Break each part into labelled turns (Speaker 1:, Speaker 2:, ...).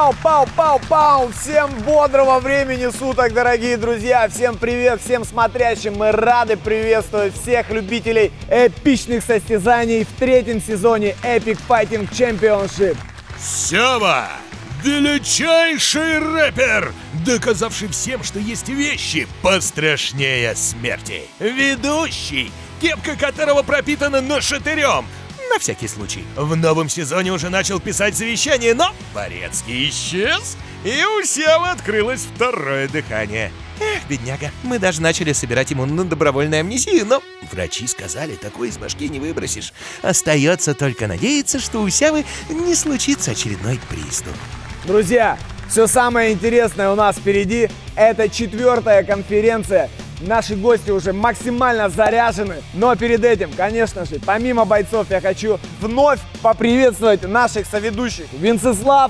Speaker 1: Пау-пау-пау-пау! Всем бодрого времени суток, дорогие друзья! Всем привет, всем смотрящим! Мы рады приветствовать всех любителей эпичных состязаний в третьем сезоне Epic Fighting Championship.
Speaker 2: Сёва! Величайший рэпер, доказавший всем, что есть вещи пострашнее смерти. Ведущий, кепка которого пропитана нашатырем. На всякий случай. В новом сезоне уже начал писать завещание, но Борецкий исчез, и у Севы открылось второе дыхание. Эх, бедняга, мы даже начали собирать ему на добровольную амнистию, но врачи сказали, такой из башки не выбросишь. Остается только надеяться, что у Севы не случится очередной приступ.
Speaker 1: Друзья, все самое интересное у нас впереди. Это 4-я конференция. Наши гости уже максимально заряжены. Но перед этим, конечно же, помимо бойцов, я хочу вновь поприветствовать наших соведущих. Венцеслав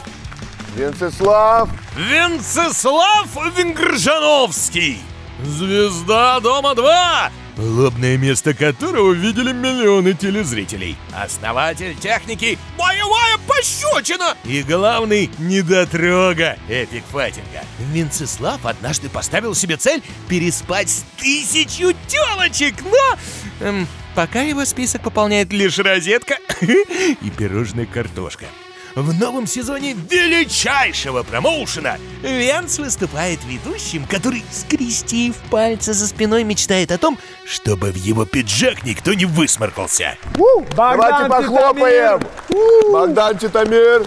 Speaker 2: Венгржановский, звезда Дома-2, лобное место которого видели миллионы телезрителей, основатель техники «Боевая пощечина» и главный недотрога эпик-файтинга. Венцеслав однажды поставил себе цель переспать с 1000 телочек, но пока его список пополняет лишь розетка и пирожная картошка. В новом сезоне величайшего промоушена Венц выступает ведущим, который, скрестив пальцы за спиной, мечтает о том, чтобы в его пиджак никто не высморкался.
Speaker 3: Давайте похлопаем! Богдан Титамир!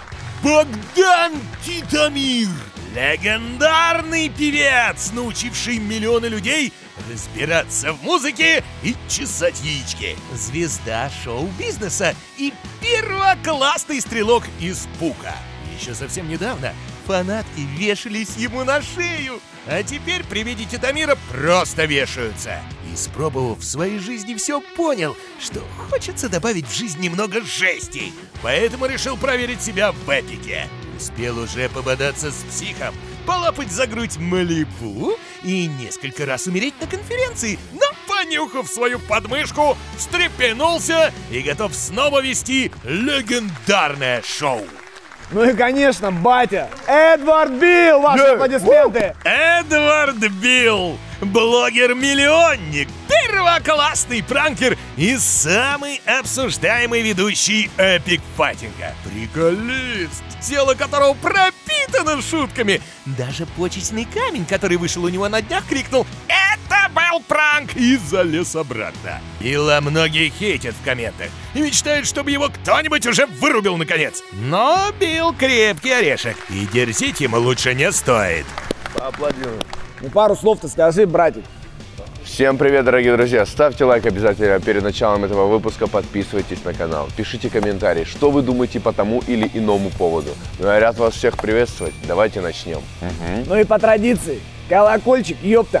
Speaker 2: Богдан Титамир! Легендарный певец, научивший миллионы людей разбираться в музыке и чесать яички. Звезда шоу-бизнеса и первоклассный стрелок из Пука. Еще совсем недавно фанатки вешались ему на шею, а теперь при виде Титамира просто вешаются. Испробовав в своей жизни все, понял, что хочется добавить в жизнь немного жести, поэтому решил проверить себя в эпике. Успел уже пободаться с психом, полапать за грудь Малибу и несколько раз умереть на конференции, но, понюхав свою подмышку, встрепенулся и готов снова вести легендарное шоу.
Speaker 1: Ну и, конечно, батя Эдвард Билл, ваши аплодисменты.
Speaker 2: Эдвард Билл, блогер-миллионник, первоклассный пранкер и самый обсуждаемый ведущий эпик-файтинга. Приколист, тело которого пропитано шутками. Даже почечный камень, который вышел у него на днях, крикнул «Это был пранк!» и залез обратно. Билла многие хейтят в комментах и мечтают, чтобы его кто-нибудь уже вырубил наконец. Но Билл крепкий орешек, и дерзить ему лучше не стоит.
Speaker 3: Поаплодируем.
Speaker 1: Ну пару слов-то скажи, братик.
Speaker 3: Всем привет, дорогие друзья! Ставьте лайк обязательно перед началом этого выпуска, подписывайтесь на канал, пишите комментарии, что вы думаете по тому или иному поводу. Ну, я рад вас всех приветствовать, давайте начнем.
Speaker 1: Ну и по традиции, колокольчик, ёпта.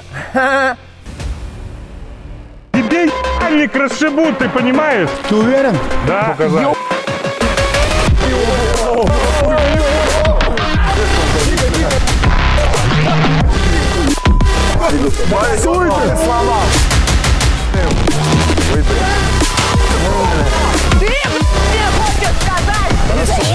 Speaker 4: Тебе ебальник расшибут, ты понимаешь?
Speaker 1: Ты уверен?
Speaker 4: Да.
Speaker 1: Слова.
Speaker 5: Ты мне хочешь сказать?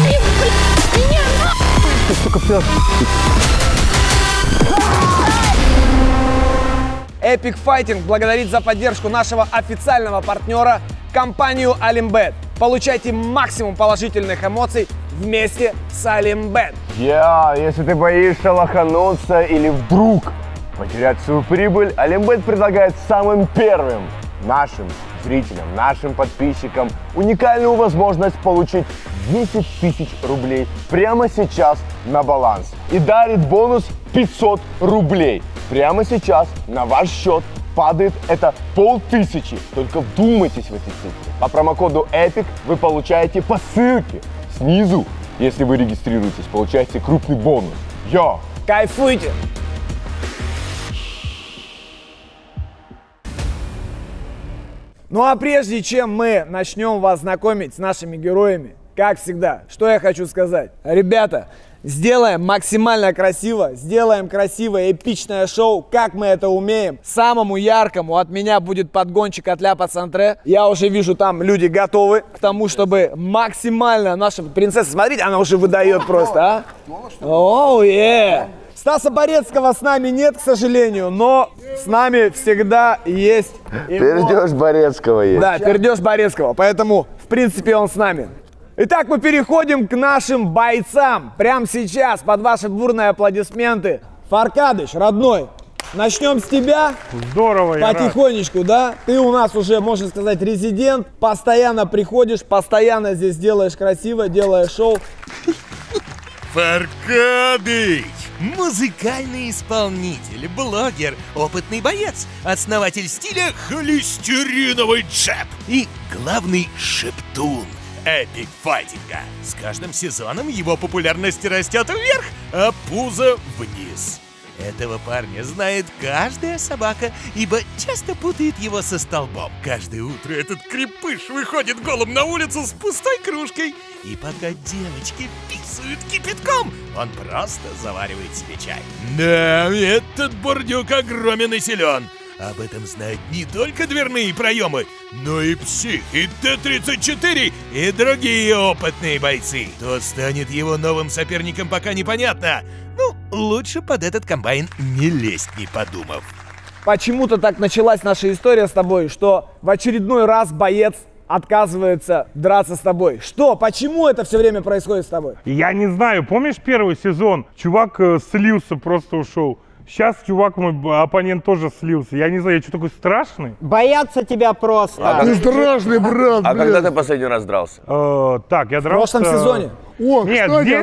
Speaker 1: Epic Fighting благодарит за поддержку нашего официального партнера, компанию Alimbet. Получайте максимум положительных эмоций вместе с Alimbet.
Speaker 3: Если ты боишься лохануться или вдруг потерять свою прибыль, Alimbet предлагает самым первым нашим зрителям, нашим подписчикам уникальную возможность получить 10 000 рублей прямо сейчас на баланс. И дарит бонус 500 рублей. Прямо сейчас на ваш счет падает это 500. Только вдумайтесь в эти цифры. По промокоду EPIC вы получаете по ссылке снизу. Если вы регистрируетесь, получаете крупный бонус.
Speaker 1: Кайфуйте! Ну а прежде чем мы начнем вас знакомить с нашими героями, как всегда, что я хочу сказать. Ребята, Сделаем максимально красиво, сделаем красивое эпичное шоу, как мы это умеем. Самому яркому от меня будет подгончик от Ля Пацантре. Я уже вижу, там люди готовы к тому, чтобы максимально наша принцесса, смотрите, она уже выдает просто, а? Оу, Стаса Борецкого с нами нет, к сожалению, но с нами всегда есть...
Speaker 3: Пердеж Борецкого есть.
Speaker 1: Да, пердеж Борецкого, поэтому, в принципе, он с нами. Итак, мы переходим к нашим бойцам. Прямо сейчас, под ваши бурные аплодисменты. Фаркадыч, родной, начнем с тебя.
Speaker 4: Здорово, я
Speaker 1: потихонечку, да? Ты у нас уже, можно сказать, резидент. Постоянно приходишь, постоянно здесь делаешь красиво, делаешь шоу.
Speaker 2: Фаркадыч! Музыкальный исполнитель, блогер, опытный боец, основатель стиля холестериновый джеб и главный шептун эпик файтинга. С каждым сезоном его популярность растет вверх, а пузо вниз. Этого парня знает каждая собака, ибо часто путает его со столбом. Каждое утро этот крепыш выходит голым на улицу с пустой кружкой. И пока девочки писают кипятком, он просто заваривает себе чай. Да, этот бурдюк огромен и силен. Об этом знают не только дверные проемы, но и псих, и Т-34, и другие опытные бойцы. Кто станет его новым соперником, пока непонятно. Ну, лучше под этот комбайн не лезть, не подумав.
Speaker 1: Почему-то так началась наша история с тобой, что в очередной раз боец отказывается драться с тобой. Что? Почему это все время происходит с тобой?
Speaker 4: Я не знаю, помнишь первый сезон? Чувак слился, просто ушел. Сейчас чувак, мой оппонент, тоже слился. Я не знаю, я что, такой страшный?
Speaker 6: Боятся тебя просто.
Speaker 7: Ты страшный, брат,
Speaker 3: А когда ты последний раз дрался?
Speaker 4: Так, я
Speaker 1: В
Speaker 4: дрался...
Speaker 1: прошлом сезоне.
Speaker 7: О,
Speaker 4: Нет,
Speaker 7: кстати,
Speaker 4: здесь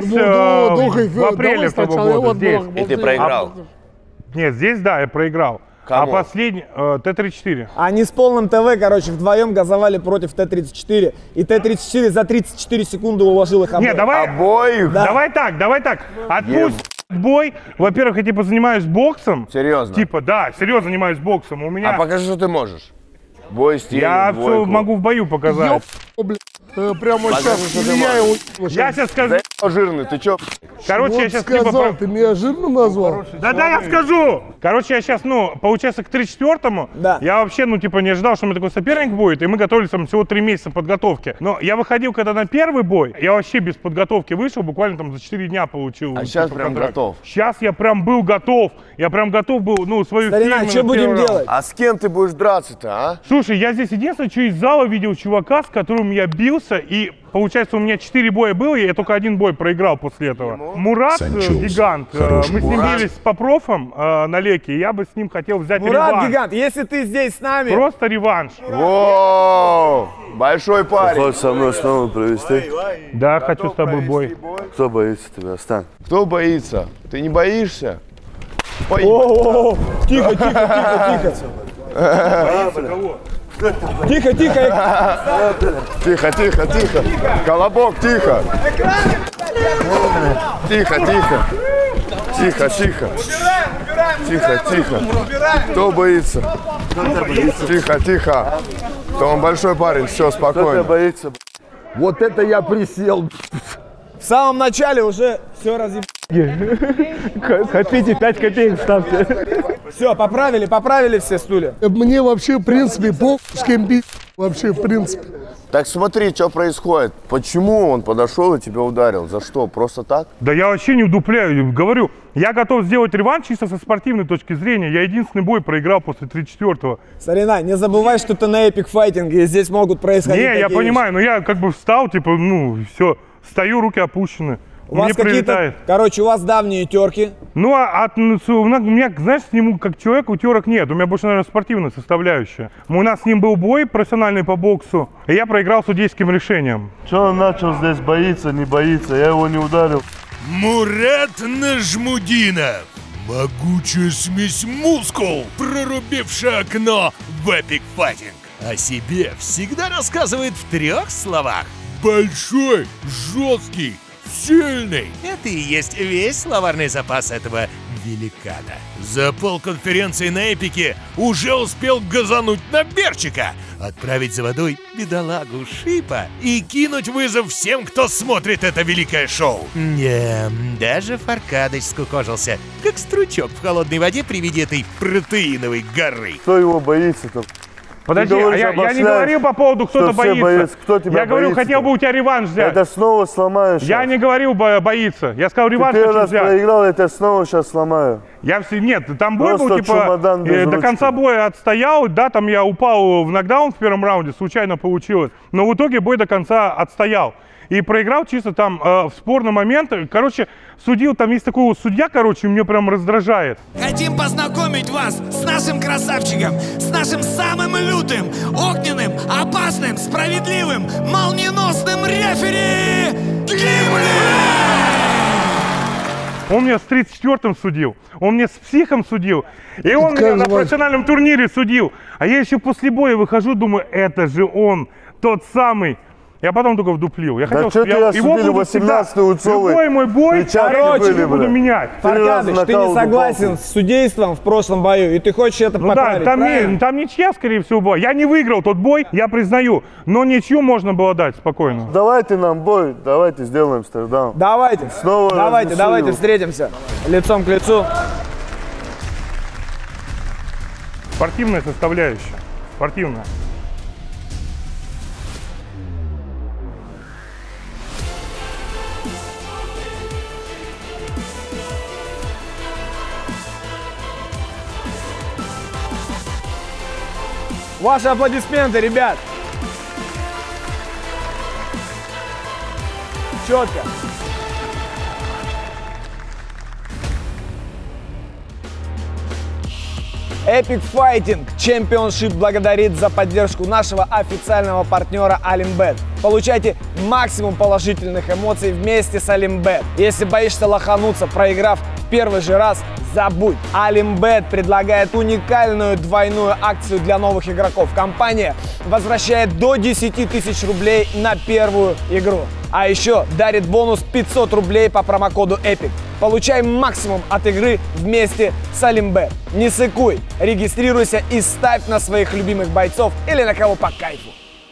Speaker 4: в апреле того года. Здесь.
Speaker 3: И ты проиграл?
Speaker 4: Нет, здесь, да, я проиграл.
Speaker 3: Кому?
Speaker 4: А последний... Т-34.
Speaker 1: Они с полным ТВ, короче, вдвоем газовали против Т-34. И Т-34 за 34 секунды уложил их обоих.
Speaker 4: Нет, давай...
Speaker 3: Обоих?
Speaker 1: Да.
Speaker 4: Давай так. Отпусть бой. Во-первых, я типа занимаюсь боксом.
Speaker 3: Серьезно?
Speaker 4: Типа, да, серьезно занимаюсь боксом. У меня...
Speaker 3: А покажи, что ты можешь. Бой стиль,
Speaker 4: Я все
Speaker 3: двойку.
Speaker 4: могу в бою показать.
Speaker 7: Прямо
Speaker 3: Покажи,
Speaker 7: сейчас
Speaker 3: что ты
Speaker 7: меня
Speaker 3: можешь.
Speaker 7: его...
Speaker 4: Я сейчас скажу.
Speaker 3: Да жирный, ты чё?
Speaker 4: Короче, я
Speaker 7: Вот
Speaker 4: сейчас
Speaker 7: сказал, ты меня жирно назвал?
Speaker 4: Да, я скажу! Короче, я сейчас, получается, к 34-му,
Speaker 1: Да.
Speaker 4: я вообще, не ожидал, что у меня такой соперник будет, и мы готовились там всего 3 месяца подготовки. Но я выходил, когда на первый бой, я вообще без подготовки вышел, буквально там за 4 дня получил.
Speaker 3: А сейчас прям
Speaker 4: контракт.
Speaker 3: готов?
Speaker 4: Сейчас я прям был готов. Я прям готов был, свою
Speaker 1: Старина,
Speaker 4: фирменную
Speaker 1: что будем
Speaker 4: первый раунд.
Speaker 1: делать?
Speaker 3: А с кем ты будешь драться-то, а?
Speaker 4: Слушай, я здесь единственное, что из зала видел чувака, с которым я бился, и получается у меня 4 боя было, и я только 1 бой проиграл после этого. Мурат, гигант, мы с ним бились по профам на леке, и я бы с ним хотел взять
Speaker 1: Мурат,
Speaker 4: реванш.
Speaker 1: гигант, если ты здесь с нами...
Speaker 4: Просто реванш.
Speaker 3: Воу! Большой парень.
Speaker 8: Хочешь со мной снова провести?
Speaker 4: Да, хочу с тобой бой.
Speaker 8: Кто боится тебя? Стань.
Speaker 3: Кто боится? Ты не боишься?
Speaker 1: О-о-о, тихо.
Speaker 3: Тихо. Колобок, тихо. Тихо. Кто боится? Тихо. То он большой парень, все,
Speaker 8: Кто тебя
Speaker 3: спокойно.
Speaker 8: боится?
Speaker 7: Вот это я присел.
Speaker 1: В самом начале уже все разъеб...
Speaker 4: Хотите 5 копеек ставьте.
Speaker 1: Все, поправили все стулья.
Speaker 7: Мне вообще, в принципе, по с кем бить. Вообще, в принципе.
Speaker 3: Так смотри, что происходит. Почему он подошел и тебя ударил? За что? Просто так?
Speaker 4: Да я вообще не удупляю, говорю, я готов сделать реванш чисто со спортивной точки зрения. Я единственный бой проиграл после 34-го.
Speaker 1: Старина, не забывай, что ты на эпик файтинге, и здесь могут происходить
Speaker 4: Не, я
Speaker 1: такие
Speaker 4: понимаю, но я как бы встал, типа, все, стою, руки опущены.
Speaker 1: У вас какие-то, короче, у вас давние терки.
Speaker 4: У меня, знаешь, с ним как человеку терок нет. У меня больше, наверное, спортивная составляющая. У нас с ним был бой профессиональный по боксу, и я проиграл судейским решением.
Speaker 8: Че он начал здесь боиться, не боится? Я его не ударил.
Speaker 2: Мурат Нажмудинов. Могучая смесь мускул, прорубившая окно в эпик файтинг. О себе всегда рассказывает в 3 словах. Большой, жесткий, сильный. Это и есть весь словарный запас этого великана. За полконференции на Эпике уже успел газануть на Берчика, отправить за водой бедолагу Шипа и кинуть вызов всем, кто смотрит это великое шоу. Даже Фаркадыч скукожился, как стручок в холодной воде при виде этой протеиновой горы.
Speaker 8: Кто его боится-то?
Speaker 4: Подожди, я не говорил по поводу, кто-то боится.
Speaker 8: Кто тебя
Speaker 4: я говорю,
Speaker 8: боится-то?
Speaker 4: хотел бы у тебя реванш взять.
Speaker 8: Это снова сломаешь.
Speaker 4: Я не говорил боится. Я сказал, реванш
Speaker 8: Ты
Speaker 4: хочу
Speaker 8: раз
Speaker 4: взять.
Speaker 8: проиграл, я тебя снова сейчас сломаю.
Speaker 4: Нет, там бой был,
Speaker 8: Просто
Speaker 4: типа,
Speaker 8: чемодан без
Speaker 4: до
Speaker 8: ручки.
Speaker 4: конца боя отстоял, да, там я упал в нокдаун в первом раунде, случайно получилось, но в итоге бой до конца отстоял. И проиграл чисто там в спорный момент. Короче, судил, там есть такой вот судья, короче, мне прям раздражает.
Speaker 9: Хотим познакомить вас с нашим красавчиком, с нашим самым лютым, огненным, опасным, справедливым, молниеносным рефери Гимли!
Speaker 4: Он меня с 34-м судил, он мне с психом судил, и он меня на профессиональном турнире судил. А я еще после боя выхожу, думаю, это же он, тот самый. Я потом только вдуплил. Я хотел,
Speaker 8: что ты осудили 18-й Уцовый?
Speaker 4: Любой мой бой,
Speaker 8: короче,
Speaker 4: не буду менять.
Speaker 1: Фаркадыч, ты не согласен с судейством в прошлом бою, и ты хочешь это поправить,
Speaker 4: да, там ничья, скорее всего, была. Я не выиграл тот бой, я признаю, но ничью можно было дать спокойно.
Speaker 8: Давайте нам бой, давайте сделаем стейрдаун.
Speaker 1: Давайте,
Speaker 8: Снова
Speaker 1: давайте встретимся лицом к лицу.
Speaker 4: Спортивная составляющая, спортивная.
Speaker 1: Ваши аплодисменты, ребят. Четко. Epic Fighting Championship благодарит за поддержку нашего официального партнера AlimBet. Получайте максимум положительных эмоций вместе с AlimBet. Если боишься лохануться, проиграв в первый же раз, забудь. AlimBet предлагает уникальную двойную акцию для новых игроков. Компания возвращает до 10 тысяч рублей на первую игру. А еще дарит бонус 500 рублей по промокоду EPIC. Получай максимум от игры вместе с AlimBet. Не сыкуй, регистрируйся и ставь на своих любимых бойцов или на кого по кайфу.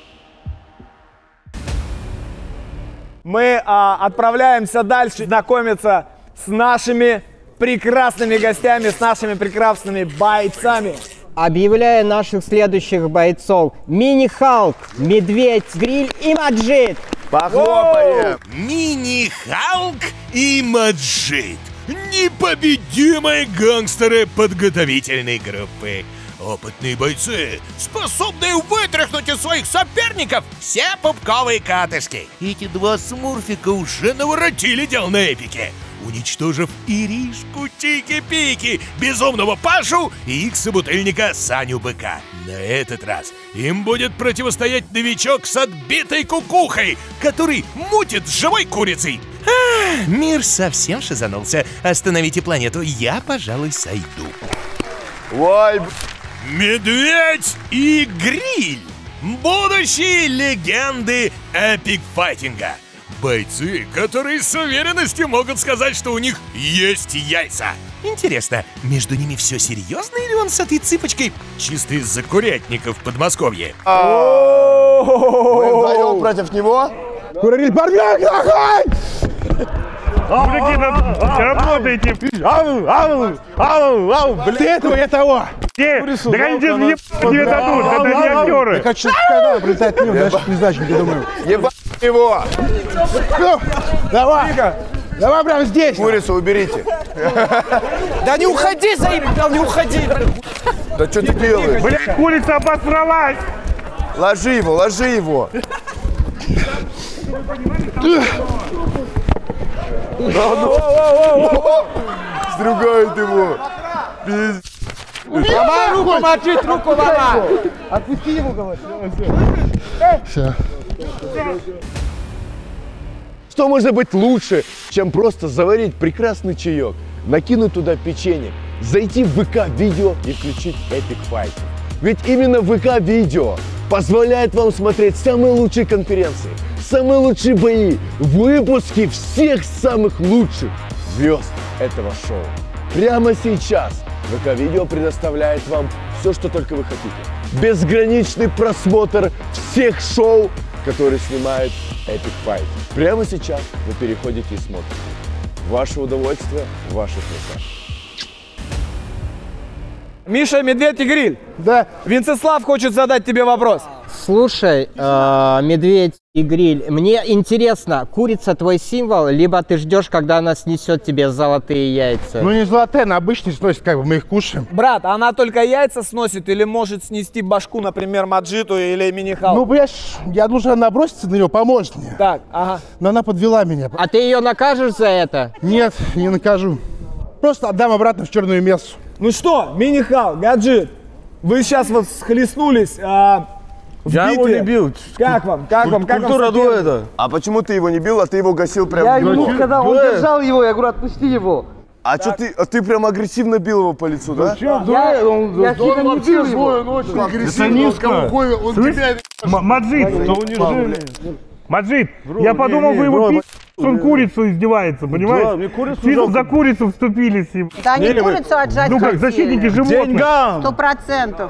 Speaker 1: Мы отправляемся дальше знакомиться с нашими прекрасными гостями, с нашими прекрасными бойцами.
Speaker 6: Объявляю наших следующих бойцов. Мини-Халк, Медведь, Гриль и Маджид.
Speaker 3: Похлопаем!
Speaker 2: Мини-Халк и Маджид. Непобедимые гангстеры подготовительной группы. Опытные бойцы, способные вытряхнуть из своих соперников все пупковые катышки. Эти два смурфика уже наворотили дел на Эпике, уничтожив Иришку Тики-Пики, безумного Пашу и их собутыльника Саню Быка. На этот раз им будет противостоять новичок с отбитой кукухой, который мутит с живой курицей. Мир совсем шизанулся. Остановите планету, я, пожалуй, сойду.
Speaker 3: Ой,
Speaker 2: Медведь и Гриль. Будущие легенды эпик-файтинга. Бойцы, которые с уверенностью могут сказать, что у них есть яйца. Интересно, между ними все серьезно или он с этой цыпочкой чисто из-за курятников в Подмосковье?
Speaker 3: вы вдвоем против него?
Speaker 7: Куриль, парняк, нахай!
Speaker 4: Мужики, работайте.
Speaker 7: Ты этого, я того.
Speaker 4: Да они тебе дадут, это не актеры.
Speaker 7: Я хочу, когда прилетает к нему, значит, не знаешь, где думаю.
Speaker 3: Ебать его!
Speaker 7: Давай, давай прямо здесь.
Speaker 3: Курицу уберите.
Speaker 9: Да не уходи, заебал, не уходи!
Speaker 3: Да что ты делаешь?
Speaker 4: Блядь, курица обосралась.
Speaker 3: Ложи его, ложи его. Стругает его.
Speaker 1: Ломай руку, Маджид, руку ломай.
Speaker 7: Отпусти его, говорит. Все.
Speaker 3: Что может быть лучше, чем просто заварить прекрасный чаек, накинуть туда печенье, зайти в ВК-видео и включить Epic Fighting? Ведь именно ВК-видео позволяет вам смотреть самые лучшие конференции, самые лучшие бои, выпуски всех самых лучших звезд этого шоу. Прямо сейчас ВК-видео предоставляет вам все, что только вы хотите. Безграничный просмотр всех шоу, которые снимает Epic Fight. Прямо сейчас вы переходите и смотрите. Ваше удовольствие в ваших руках.
Speaker 1: Миша, Медведь и Гриль.
Speaker 7: Да.
Speaker 1: Венцеслав хочет задать тебе вопрос.
Speaker 6: Слушай, Медведь и Гриль, мне интересно, курица твой символ, либо ты ждешь, когда она снесет тебе золотые яйца?
Speaker 7: Ну не золотые, она обычно сносит, как бы мы их кушаем.
Speaker 1: Брат, она только яйца сносит или может снести башку, например, Маджиту или Мини-Халку?
Speaker 7: Ну, понимаешь, я должен наброситься на нее, поможет мне.
Speaker 1: Так, ага.
Speaker 7: Но она подвела меня.
Speaker 6: А ты ее накажешь за это?
Speaker 7: Нет, не накажу. Просто отдам обратно в черную мессу.
Speaker 1: Ну что, Мини-Халк, Гаджит, вы сейчас вот схлестнулись в
Speaker 8: Я его
Speaker 1: битве.
Speaker 8: не бил.
Speaker 1: Как вам?
Speaker 8: Культура дуэта.
Speaker 3: А почему ты его не бил, а ты его гасил прям?
Speaker 10: Я ему сказал, он держал его, я говорю, отпусти его.
Speaker 3: А что ты прям агрессивно бил его по лицу, да?
Speaker 10: Я сильно не бил его.
Speaker 7: Это низко.
Speaker 4: Маджид, Маджид, я подумал, вы его пи***, он курицу издевается, понимаешь?
Speaker 8: Да, мне курицу
Speaker 4: Чисто
Speaker 8: жалко.
Speaker 4: за курицу вступились.
Speaker 11: Да не курицу отжать
Speaker 4: Ну как, защитники животных.
Speaker 8: Деньгам!
Speaker 11: 100%.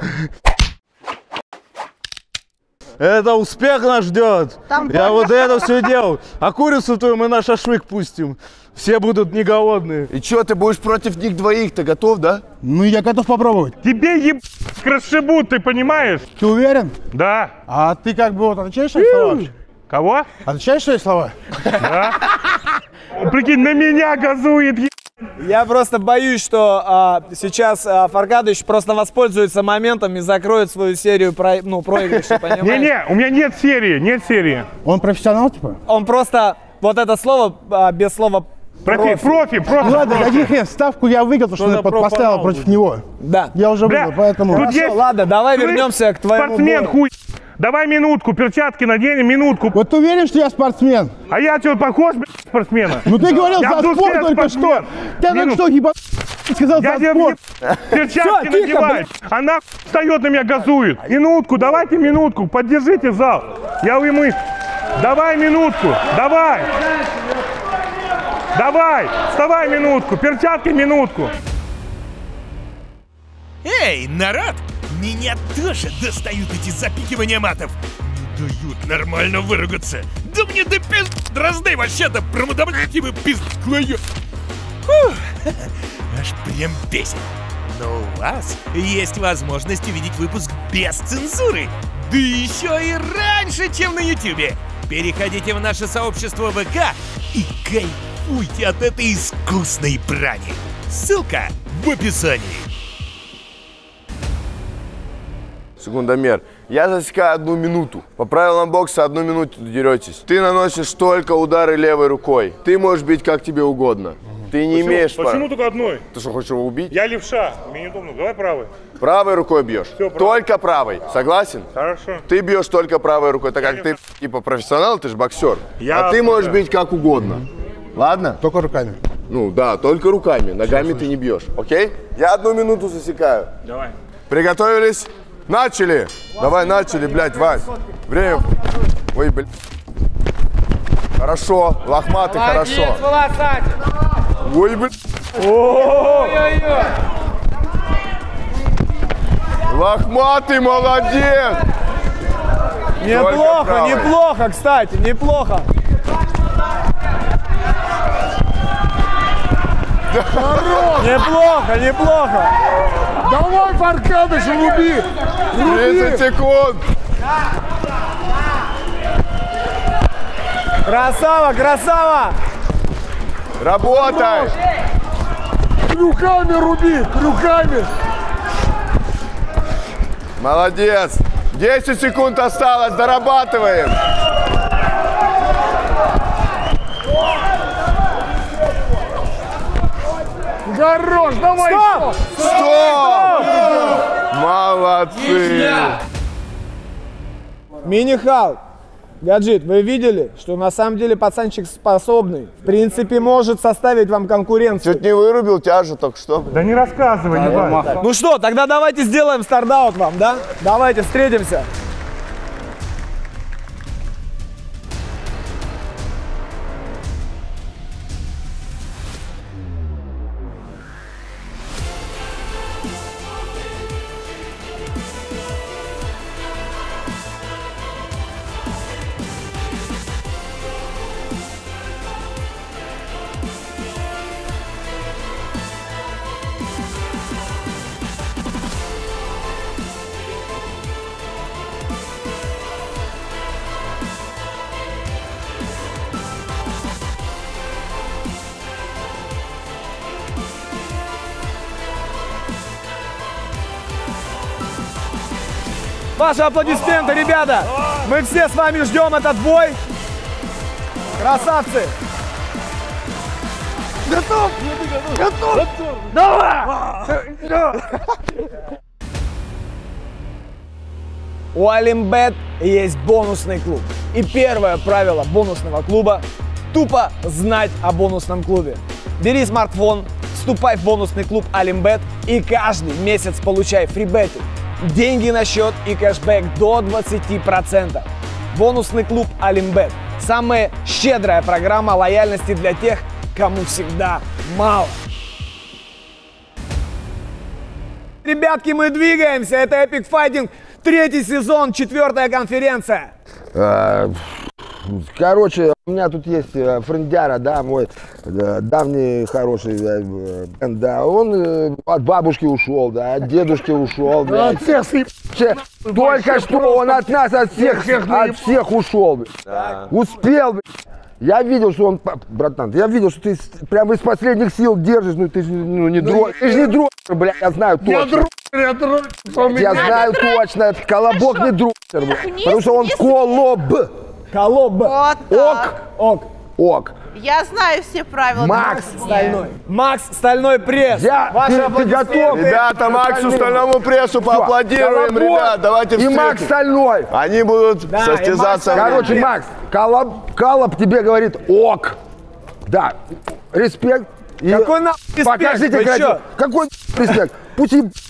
Speaker 8: Это успех нас ждет.
Speaker 11: Там
Speaker 8: Я вот это все делал. А курицу твою мы на шашлык пустим. Все будут не голодные.
Speaker 3: И что, ты будешь против них двоих? Ты готов, да?
Speaker 7: Ну, я готов попробовать.
Speaker 4: Тебе расшибут, ты понимаешь?
Speaker 7: Ты уверен?
Speaker 4: Да.
Speaker 7: А ты как бы вот отвечаешь свои слова вообще?
Speaker 4: Кого?
Speaker 7: Отвечаешь свои слова?
Speaker 4: Да. Прикинь, на меня газует.
Speaker 1: Я просто боюсь, что сейчас Фаркадыч просто воспользуется моментом и закроет свою серию проигрышей, понимаешь?
Speaker 4: Не-не, у меня нет серии.
Speaker 7: Он профессионал, типа?
Speaker 1: Он просто вот это слово без слова
Speaker 4: профи.
Speaker 7: Ну ладно, каких ставку я выиграл, потому что я поставил против него.
Speaker 1: Да.
Speaker 7: Я уже выиграл, поэтому...
Speaker 4: Тут
Speaker 1: Хорошо,
Speaker 4: есть...
Speaker 1: ладно, давай вернемся к твоему
Speaker 4: спортсмен,
Speaker 1: бою.
Speaker 4: хуй. Давай минутку, перчатки наденем, минутку.
Speaker 7: Вот ты уверен, что я спортсмен?
Speaker 4: А я что, похож, блядь, спортсмена?
Speaker 7: Ну ты говорил
Speaker 4: Я
Speaker 7: за
Speaker 4: в
Speaker 7: спорт
Speaker 4: душе
Speaker 7: только что.
Speaker 4: спортсмен.
Speaker 7: Я только что ебал... Сказал
Speaker 4: Я
Speaker 7: за
Speaker 4: тебе
Speaker 7: спорт.
Speaker 4: перчатки
Speaker 1: Всё, тихо,
Speaker 4: надеваю. Она встает на меня, газует. Минутку, давайте минутку, поддержите зал. Я ему... Давай минутку, давай. Давай, вставай минутку, перчатки минутку.
Speaker 2: Эй, народ! Меня тоже достают эти запикивания матов. Не дают нормально выругаться. Да мне до пизд... Дрозды вообще-то промодоблятивы пизд-клаю. Аж прям бесит. Но у вас есть возможность увидеть выпуск без цензуры. Да еще и раньше, чем на Ютубе. Переходите в наше сообщество ВК и кайфуйте от этой искусной брани. Ссылка в описании.
Speaker 3: Секундомер. Я засекаю 1 минуту. По правилам бокса 1 минуту деретесь. Ты наносишь только удары левой рукой. Ты можешь бить как тебе угодно. Ты не имеешь права.
Speaker 4: Почему только одной?
Speaker 3: Ты что, хочешь его убить?
Speaker 4: Я левша, мне неудобно, давай правой.
Speaker 3: Правой рукой бьешь.
Speaker 4: Всё, правой.
Speaker 3: Только правой. Согласен?
Speaker 4: Хорошо.
Speaker 3: Ты бьешь только правой рукой, так как ты типа профессионал, ты же боксер.
Speaker 4: Я
Speaker 3: А ты можешь
Speaker 4: да.
Speaker 3: бить как угодно. Ладно?
Speaker 7: Только руками.
Speaker 3: Ну да, только руками. Ногами ты не бьешь. Окей? Я 1 минуту засекаю.
Speaker 4: Давай.
Speaker 3: Приготовились? Начали! Давай, начали, блядь, Вань. Время. Ой, блядь. Хорошо. Лохматый, хорошо. Ой, блядь. Лохматый, молодец!
Speaker 1: Неплохо, неплохо, кстати, неплохо. Неплохо, неплохо.
Speaker 7: Давай, Фаркадыч, руби!
Speaker 3: 30 секунд!
Speaker 1: Красава, красава!
Speaker 3: Работай!
Speaker 7: Крюками руби, крюками!
Speaker 3: Молодец! 10 секунд осталось, дорабатываем!
Speaker 7: Хорош, давай!
Speaker 3: Стоп! Молодцы!
Speaker 1: Мини-Халк, Гаджит, вы видели, что на самом деле пацанчик способный? В принципе, может составить вам конкуренцию.
Speaker 3: Чуть не вырубил тебя же только что.
Speaker 4: Да не рассказывай, не важно.
Speaker 1: Ну что, тогда давайте сделаем старт-аут вам, да? Давайте встретимся. Ваши аплодисменты, ребята. Мы все с вами ждем этот бой. Красавцы. Готов? Готов? Давай! У Олимбет есть бонусный клуб. И первое правило бонусного клуба – тупо знать о бонусном клубе. Бери смартфон, вступай в бонусный клуб Олимбет и каждый месяц получай фрибеты, деньги на счет и кэшбэк до 20%. Бонусный клуб Олимбет – самая щедрая программа лояльности для тех, кому всегда мало. Ребятки, мы двигаемся. Это Epic Fighting, 3-й сезон, 4-я конференция.
Speaker 3: Короче, у меня тут есть френдяра, да, мой давний хороший, да, он от бабушки ушел, да, от дедушки ушел, да.
Speaker 7: От всех
Speaker 3: Только что он от нас, от всех ушел, успел, Я видел, что он, братан, я видел, что ты прямо из последних сил держишь, ну ты же не дрочер. Ты же не дрочер, бля, я знаю точно. Я знаю точно, это Колобок не дрочер, бля, потому что он колоб.
Speaker 1: Колоб.
Speaker 11: Вот так.
Speaker 3: Ок.
Speaker 11: Я знаю все правила.
Speaker 3: Макс
Speaker 1: Стальной. Макс Стальной пресс.
Speaker 3: Ты готов?
Speaker 12: Ребята, Максу Стальному прессу поаплодируем, ребят. Давайте
Speaker 3: и Макс Стальной.
Speaker 12: Они будут состязаться.
Speaker 3: Короче, Макс, Колоб тебе говорит ок. Да, респект.
Speaker 1: Какой нахуй респект?
Speaker 3: Покажите, какой респект? Пусть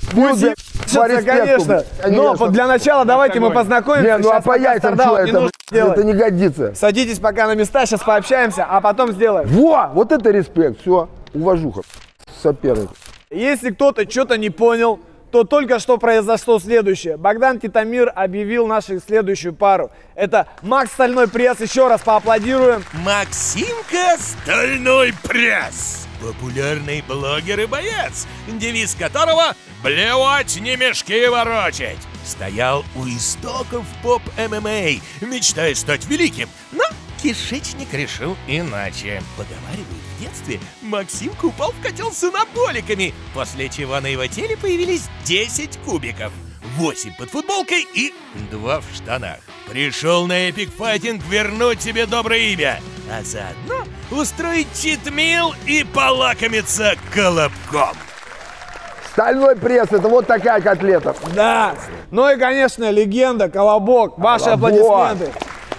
Speaker 1: конечно. Но для начала давайте мы познакомимся.
Speaker 3: Не, ну а по яйцам что это не годится.
Speaker 1: Садитесь пока на места, сейчас пообщаемся, а потом сделаем.
Speaker 3: Вот это респект, все, уважуха, соперник.
Speaker 1: Если кто-то что-то не понял, то только что произошло следующее. Богдан Титамир объявил нашу следующую пару. Это Макс Стальной пресс, еще раз поаплодируем.
Speaker 2: Максимка Стальной пресс. Популярный блогер и боец, девиз которого «Блевать, не мешки ворочать». Стоял у истоков поп-ММА, мечтая стать великим, но кишечник решил иначе. Поговаривают, в детстве Максимка упал в котел с анаболиками, после чего на его теле появились 10 кубиков. 8 под футболкой и 2 в штанах. Пришел на Epic Fighting вернуть себе доброе имя, а заодно устроить читмил и полакомиться колобком.
Speaker 3: Стальной пресс, это вот такая котлета.
Speaker 1: Да. Ну и, конечно, легенда, Колобок. Ваши аплодисменты.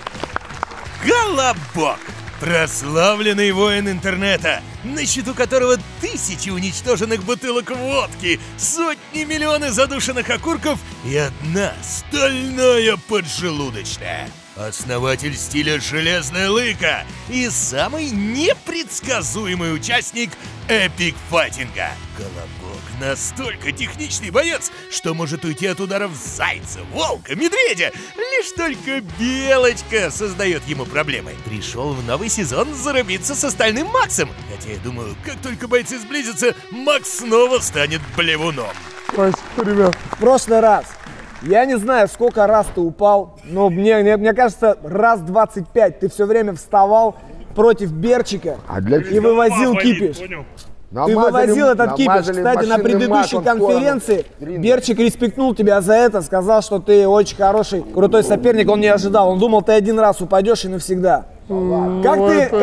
Speaker 2: Колобок. Прославленный воин интернета, на счету которого тысячи уничтоженных бутылок водки, сотни миллионов задушенных окурков и одна стальная поджелудочная. Основатель стиля «Железная лыка» и самый непредсказуемый участник эпик-файтинга. Колобок настолько техничный боец, что может уйти от ударов зайца, волка, медведя. Лишь только Белочка создает ему проблемы. Пришел в новый сезон зарубиться со Стальным Максом. Хотя я думаю, как только бойцы сблизятся, Макс снова станет блевуном.
Speaker 7: Спасибо, ребят.
Speaker 1: В прошлый раз, я не знаю, сколько раз ты упал, но мне кажется, раз 25 ты все время вставал против Берчика и вывозил кипиш. Ты вывозил этот кипиш. Кстати, на предыдущей конференции Берчик респектнул тебя за это, сказал, что ты очень хороший, крутой соперник, он не ожидал. Он думал, ты один раз упадешь и навсегда. Как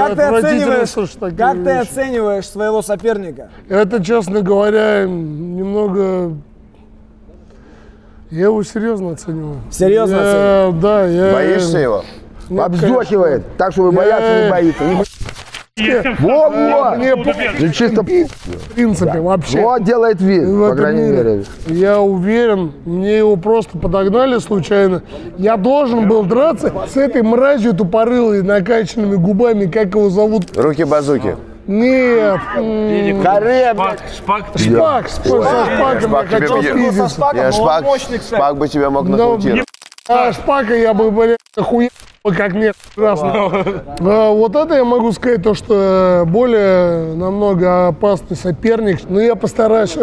Speaker 1: ты оцениваешь своего соперника?
Speaker 7: Это, честно говоря, немного... Я его серьезно оцениваю.
Speaker 1: Серьезно оцениваю?
Speaker 7: Да, я...
Speaker 3: Боишься его? Обздохивает, так, чтобы бояться не боится.
Speaker 7: Во-во!
Speaker 3: Чисто
Speaker 7: в принципе, вообще.
Speaker 3: Вот делает вид, по крайней мере.
Speaker 7: Я уверен, мне его просто подогнали случайно. Я должен был драться с этой мразью тупорылой, накачанными губами, как его зовут?
Speaker 12: Руки-базуки.
Speaker 7: Нет.
Speaker 12: Шпак бы тебя мог нокаутировать.
Speaker 7: Шпака я бы, блядь, охуел, как нет, ужасно. Вот это я могу сказать, то, что более намного опасный соперник. Но я постараюсь,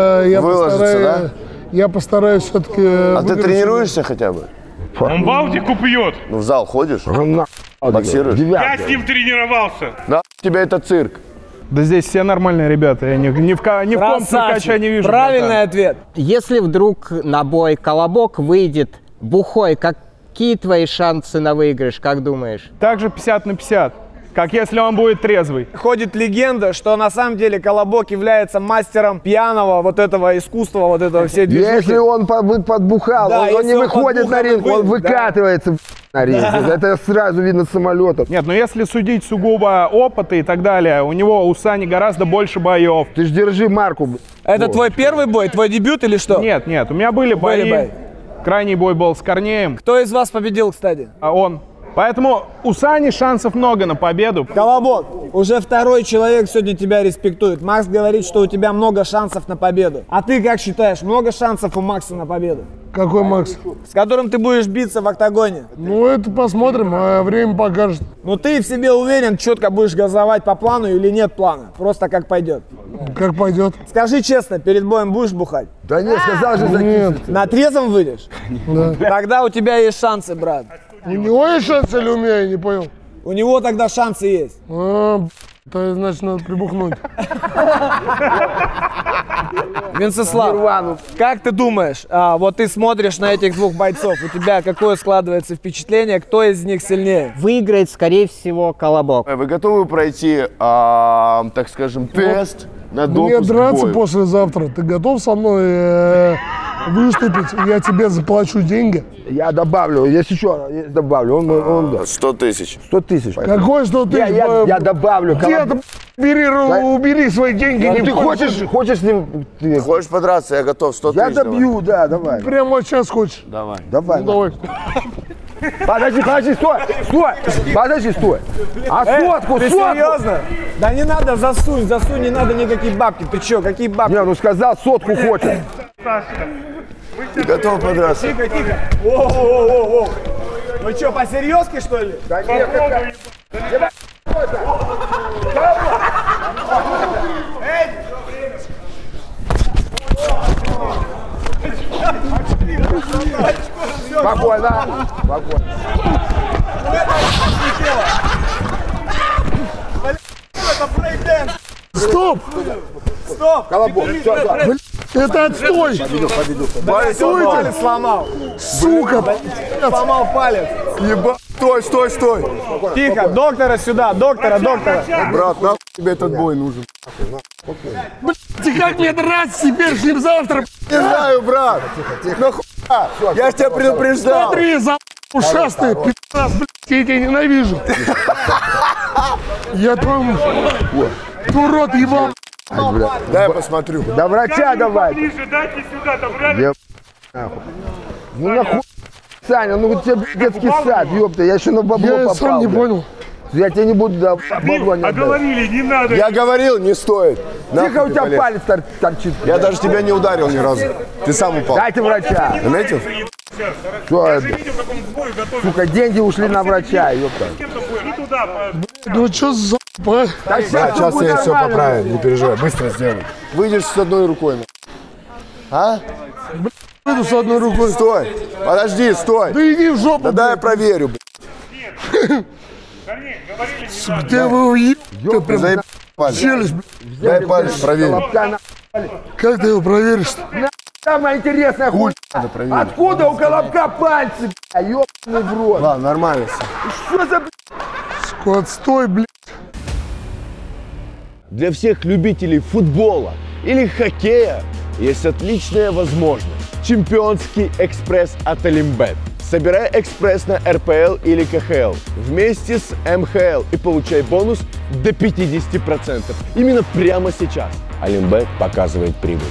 Speaker 7: я постараюсь все-таки...
Speaker 12: А ты тренируешься хотя бы?
Speaker 4: Он Балтику пьет.
Speaker 12: Ну в зал ходишь? Боксируешь?
Speaker 4: Я с ним тренировался.
Speaker 12: Да, у тебя это цирк.
Speaker 8: Да здесь все нормальные ребята, я ни в ком циркача не вижу.
Speaker 1: Правильный ответ.
Speaker 6: Если вдруг на бой Колобок выйдет бухой, какие твои шансы на выигрыш, как думаешь?
Speaker 13: Также 50 на 50. Как если он будет трезвый.
Speaker 1: Ходит легенда, что на самом деле Колобок является мастером пьяного вот этого искусства, вот этого все движения.
Speaker 3: Если он подбухал,
Speaker 1: Да,
Speaker 3: он не
Speaker 1: если он
Speaker 3: выходит на ринг, он выкатывается на ринг.
Speaker 1: Да.
Speaker 3: Это сразу видно с самолета.
Speaker 13: Нет, но если судить сугубо опыта и так далее, у него, у Сани гораздо больше боев.
Speaker 3: Ты ж держи марку.
Speaker 1: Это твой первый бой, твой дебют или что?
Speaker 13: Нет, нет, у меня были бои. Крайний бой был с Корнеем.
Speaker 1: Кто из вас победил, кстати?
Speaker 13: А он. Поэтому у Сани шансов много на победу.
Speaker 1: Колобок, уже второй человек сегодня тебя респектует. Макс говорит, что у тебя много шансов на победу. А ты как считаешь, много шансов у Макса на победу?
Speaker 7: Какой Макс?
Speaker 1: С которым ты будешь биться в октагоне.
Speaker 7: Ну, это посмотрим, а время покажет.
Speaker 1: Ну, ты в себе уверен, четко будешь газовать по плану или нет плана? Просто как пойдет.
Speaker 7: Как пойдет.
Speaker 1: Скажи честно, перед боем будешь бухать?
Speaker 3: Да нет, сказал же
Speaker 7: Нет.
Speaker 1: На трезвом выйдешь?
Speaker 7: Да.
Speaker 1: Тогда у тебя есть шансы, брат.
Speaker 7: У него есть шанс или у меня, я не понял.
Speaker 1: У него тогда шансы есть.
Speaker 7: То значит, надо прибухнуть.
Speaker 1: Венцеслав, как ты думаешь, вот ты смотришь на этих двух бойцов, у тебя какое складывается впечатление, кто из них сильнее?
Speaker 6: Выиграет, скорее всего, Колобок.
Speaker 12: Вы готовы пройти, так скажем, тест на допуск
Speaker 7: Мне драться
Speaker 12: к бою?
Speaker 7: послезавтра. Ты готов со мной выступить? Я тебе заплачу деньги.
Speaker 3: Я добавлю, если что, я добавлю. Он
Speaker 12: 100 тысяч.
Speaker 3: 100 тысяч.
Speaker 7: Какой 100 тысяч?
Speaker 3: Я добавлю.
Speaker 7: Где-то убери свои деньги.
Speaker 3: Да,
Speaker 7: не
Speaker 3: ты
Speaker 7: хочешь?
Speaker 3: хочешь с ним?
Speaker 12: Хочешь подраться? Я готов. 100
Speaker 3: Я
Speaker 12: тысяч.
Speaker 3: добью, да, давай.
Speaker 7: Прямо вот сейчас хочешь?
Speaker 12: Давай.
Speaker 3: Давай.
Speaker 7: Ну, давай.
Speaker 3: Подожди, стой, подожди, стой. А сотку,
Speaker 1: Ты
Speaker 3: сотку.
Speaker 1: серьезно? Да не надо, засунь, не надо никакие бабки. Ты че, какие бабки?
Speaker 3: Не, ну сказал, сотку хочет.
Speaker 12: Готов подраться.
Speaker 1: Тихо, тихо. О-о-о-о. Вы что, по-серьезки, что ли?
Speaker 3: Да нет, спокойно, спокойно.
Speaker 1: Это брейк-дэнс.
Speaker 7: Стоп!
Speaker 1: Стоп!
Speaker 3: Колобок, все.
Speaker 7: Это отстой!
Speaker 3: Победу.
Speaker 1: Палец сломал.
Speaker 7: Сука!
Speaker 1: Сломал палец.
Speaker 12: Еба. Стой.
Speaker 1: Тихо, доктора сюда, доктора.
Speaker 12: Брат, нахуй тебе этот бой нужен?
Speaker 7: Ты как мне драться теперь с ним завтра?
Speaker 12: Не знаю, брат. Нахуя? Я ж тебя предупреждал.
Speaker 7: Смотри, ушастый, пи***ц, блядь, я тебя ненавижу. Я твой урод ебал.
Speaker 12: Дай я посмотрю.
Speaker 3: До врача давай.
Speaker 4: Ближе дайте сюда, там реально.
Speaker 3: Ну нахуй, Саня, ну у тебя детский сад, ёпта, я еще на бабло попал.
Speaker 7: Я сам не понял.
Speaker 3: Я тебе не буду бабло не
Speaker 4: А
Speaker 3: отдать.
Speaker 4: говорили, не надо.
Speaker 12: Я говорил, не стоит.
Speaker 3: Тихо, у тебя
Speaker 12: полез.
Speaker 3: палец торчит.
Speaker 12: Я даже тебя не ударил ни разу. Ты сам упал.
Speaker 3: Дайте врача.
Speaker 12: Заметил?
Speaker 3: Что
Speaker 4: Я
Speaker 3: это?
Speaker 4: же видел, как он к бою готовится.
Speaker 3: Сука, деньги ушли на врача, ёпта.
Speaker 4: С кем-то бой. И туда.
Speaker 7: Ну что за
Speaker 3: Да
Speaker 12: Сейчас я все поправлю, не переживай, быстро сделаю. Выйдешь с одной рукой. А?
Speaker 7: выйду с одной рукой?
Speaker 12: Стой, подожди, стой.
Speaker 7: Да иди в жопу.
Speaker 12: Да дай я проверю, блядь.
Speaker 7: Где вы уебали?
Speaker 12: Ты заеб палец.
Speaker 7: Челюсть, блядь.
Speaker 12: Дай палец, проверю.
Speaker 7: Как ты его проверишь?
Speaker 3: Самое интересное, хуй.
Speaker 12: Надо проверить.
Speaker 3: Откуда у Колобка пальцы, бля, ёбаный в рот?
Speaker 12: Ладно, нормально все.
Speaker 3: Что за, бля?
Speaker 7: Скот, стой, блядь.
Speaker 3: Для всех любителей футбола или хоккея есть отличная возможность. Чемпионский экспресс от Олимбет. Собирай экспресс на РПЛ или КХЛ вместе с МХЛ и получай бонус до 50%. Именно прямо сейчас Олимбет показывает прибыль.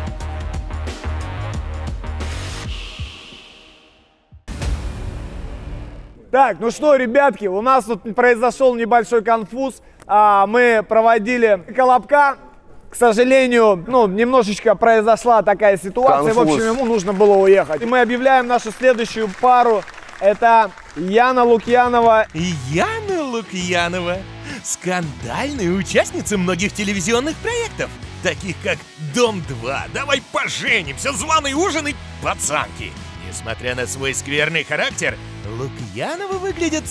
Speaker 1: Так, ну что, ребятки, у нас тут произошел небольшой конфуз. Мы проводили Колобка. К сожалению, немножечко произошла такая ситуация.
Speaker 12: Конфуз.
Speaker 1: В общем, ему нужно было уехать. И мы объявляем нашу следующую пару. Это Яна Лукьянова.
Speaker 2: Яна Лукьянова. Скандальная участница многих телевизионных проектов, таких как «Дом-2», «Давай поженимся», «Званый ужин» и «Пацанки». Несмотря на свой скверный характер, Лукьянова выглядит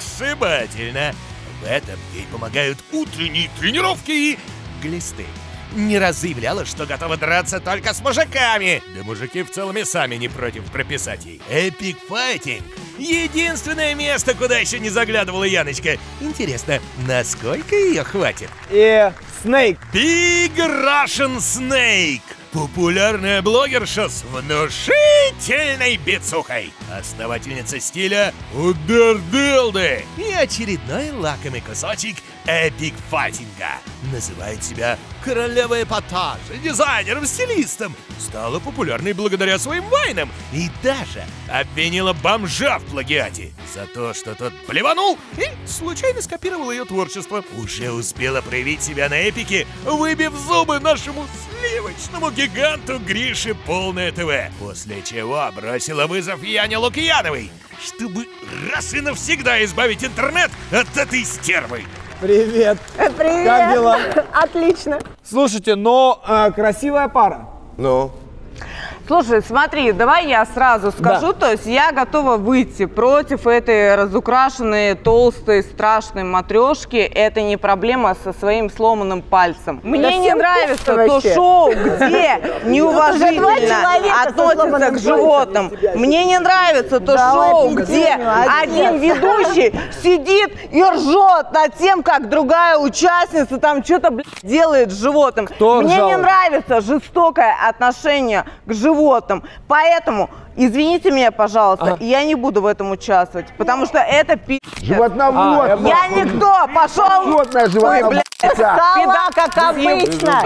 Speaker 2: сногсшибательно. В этом ей помогают утренние тренировки и глисты. не раз заявляла, что готова драться только с мужиками. Да мужики в целом и сами не против прописать ей. Epic Fighting — единственное место, куда еще не заглядывала Яночка. Интересно, насколько ее хватит?
Speaker 1: И Snake.
Speaker 2: Big Russian Snake. Популярная блогерша с внушительной бицухой. Основательница стиля «Удар Дылды». И очередной лакомый кусочек эпик-файтинга. Называет себя королевой эпатажа, дизайнером, стилистом. Стала популярной благодаря своим вайнам. И даже обвинила бомжа в плагиате за то, что тот блеванул и случайно скопировал ее творчество. Уже успела проявить себя на эпике, выбив зубы нашему сливочному гиганту Грише Полное ТВ. После чего бросила вызов Яне Лукьяновой, чтобы раз и навсегда избавить интернет от этой стервы.
Speaker 1: Привет.
Speaker 11: Привет.
Speaker 1: Как дела?
Speaker 11: Отлично.
Speaker 1: Слушайте, но красивая пара.
Speaker 3: Ну?
Speaker 11: Слушай, смотри, давай я сразу скажу, то есть я готова выйти против этой разукрашенной, толстой, страшной матрешки. Это не проблема со своим сломанным пальцем. Мне не нравится то шоу, где неуважительно относятся к животным. Мне не нравится то шоу, где один ведущий сидит и ржет над тем, как другая участница там что-то делает с животным. Мне не нравится жестокое отношение к животным. Поэтому, извините меня, пожалуйста, я не буду в этом участвовать, потому что это
Speaker 12: Животновод.
Speaker 11: Я никто, пошел.
Speaker 12: Животное, животное.
Speaker 11: Педа, как обычно.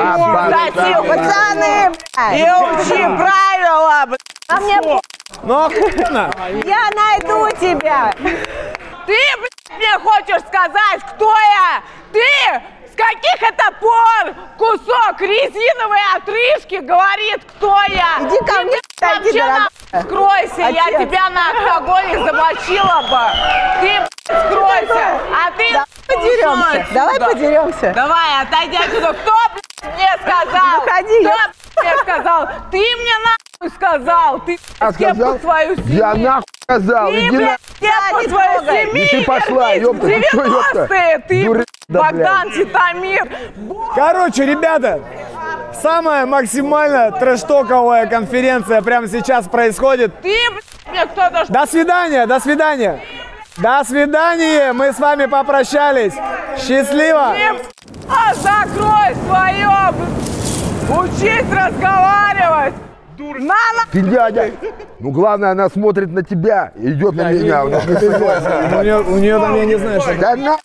Speaker 11: Пацаны, и учи правила, блядь. А мне
Speaker 1: Ну, охуенно.
Speaker 11: я найду тебя. Ты, блядь, мне хочешь сказать, кто я? Ты? С каких это пор кусок резиновой отрыжки говорит, кто я? Иди ко мне, вообще скройся, я тебя на алкоголе замочила бы. Ты, блядь, скройся, а ты... Подеремся, давай подеремся. Давай, отойди отсюда. Кто, блядь, мне сказал? Выходи. Кто, мне сказал? Ты мне нахуй сказал. Ты кепку свою сними.
Speaker 12: Я нахуй сказал.
Speaker 11: Ты,
Speaker 12: Иди
Speaker 11: блядь, кепку свою сними.
Speaker 12: Ты пошла, ёпта. Ты что, ёпта?
Speaker 11: 90-е, ты,
Speaker 12: Дура, да,
Speaker 11: Богдан Титамир.
Speaker 1: Короче, ребята, самая максимально трэш-токовая конференция прямо сейчас происходит.
Speaker 11: Ты, блядь, мне кто-то...
Speaker 1: До свидания, до свидания. До свидания, мы с вами попрощались. Счастливо.
Speaker 11: Закрой свое, учись разговаривать.
Speaker 12: Ты дядя. Ну, главное, она смотрит на тебя и идет на меня.
Speaker 1: У нее там, я не знаю, что...
Speaker 12: Да на...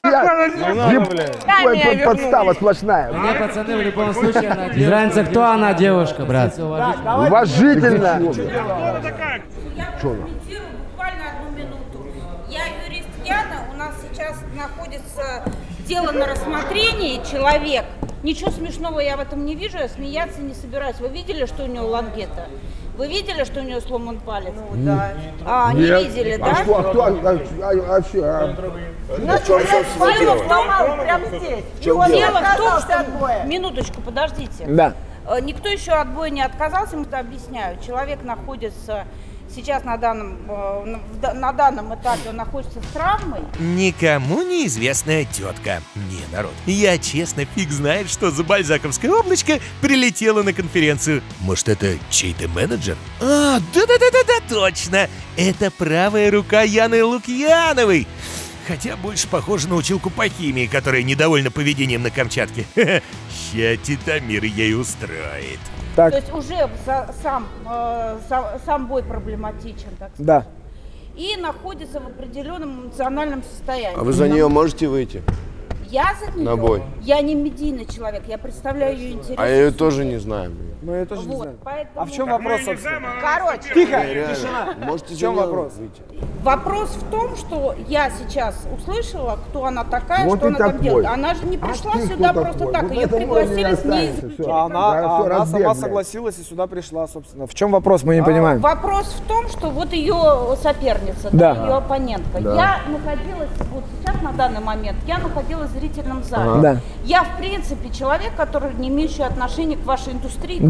Speaker 12: Подстава сплошная.
Speaker 14: Мне, пацаны, в любом случае, без разницы, кто она, девушка, брат.
Speaker 12: Уважительно.
Speaker 15: Буквально одну минуту. Я юрист Яна, у нас сейчас находится дело на рассмотрении, человек. Ничего смешного я в этом не вижу, я смеяться не собираюсь. Вы видели, что у него лангета? Вы видели, что у него сломан палец? Ну, да. Не видели, да? Дело в том, прямо здесь. Дело в том, что... Минуточку, подождите.
Speaker 1: Да.
Speaker 15: Никто еще от боя не отказался, ему это объясняю. Человек находится сейчас на данном этапе, он находится с травмой.
Speaker 2: Никому неизвестная тетка. Не, народ, я честно фиг знает, что за бальзаковское облачко прилетело на конференцию. Может, это чей-то менеджер? А, да-да-да-да, точно! Это правая рука Яны Лукьяновой. Хотя больше похоже на училку по химии, которая недовольна поведением на Камчатке. Ща Титамир ей устроит.
Speaker 1: Так.
Speaker 15: То есть уже сам бой проблематичен, так сказать.
Speaker 1: Да.
Speaker 15: И находится в определенном эмоциональном состоянии.
Speaker 3: А вы за нее можете выйти?
Speaker 15: Я за нее?
Speaker 3: На бой.
Speaker 15: Я не медийный человек, я представляю ее интересы.
Speaker 3: А я ее тоже не знаю.
Speaker 1: Мы ее тоже не знаем.
Speaker 15: Поэтому...
Speaker 1: А в чем вопрос, собственно?
Speaker 15: Короче.
Speaker 1: Тихо,
Speaker 3: Реально.
Speaker 1: тишина.
Speaker 3: Можете
Speaker 1: В чем
Speaker 3: за нее
Speaker 1: вопрос?
Speaker 3: выйти?
Speaker 15: Вопрос в том, что я сейчас услышала, кто она такая,
Speaker 12: Вот
Speaker 15: что
Speaker 12: и
Speaker 15: она там
Speaker 12: такой.
Speaker 15: делает. Она же не пришла
Speaker 12: ты
Speaker 15: сюда
Speaker 12: кто
Speaker 15: просто
Speaker 12: такой?
Speaker 15: так,
Speaker 12: Вот
Speaker 15: ее
Speaker 12: это
Speaker 15: пригласили
Speaker 12: можно
Speaker 15: с ней.
Speaker 12: оставить, всё.
Speaker 1: Она
Speaker 12: разбег,
Speaker 1: сама
Speaker 12: блядь.
Speaker 1: согласилась и сюда пришла, собственно. В чем вопрос, мы не понимаем.
Speaker 15: Вопрос в том, что вот ее соперница,
Speaker 1: Да.
Speaker 15: ее оппонентка.
Speaker 1: Да.
Speaker 15: Я находилась, вот сейчас на данный момент, я находилась в зрительном зале.
Speaker 1: Да.
Speaker 15: Я, в принципе, человек, который не имеющий отношения к вашей индустрии,
Speaker 1: Да.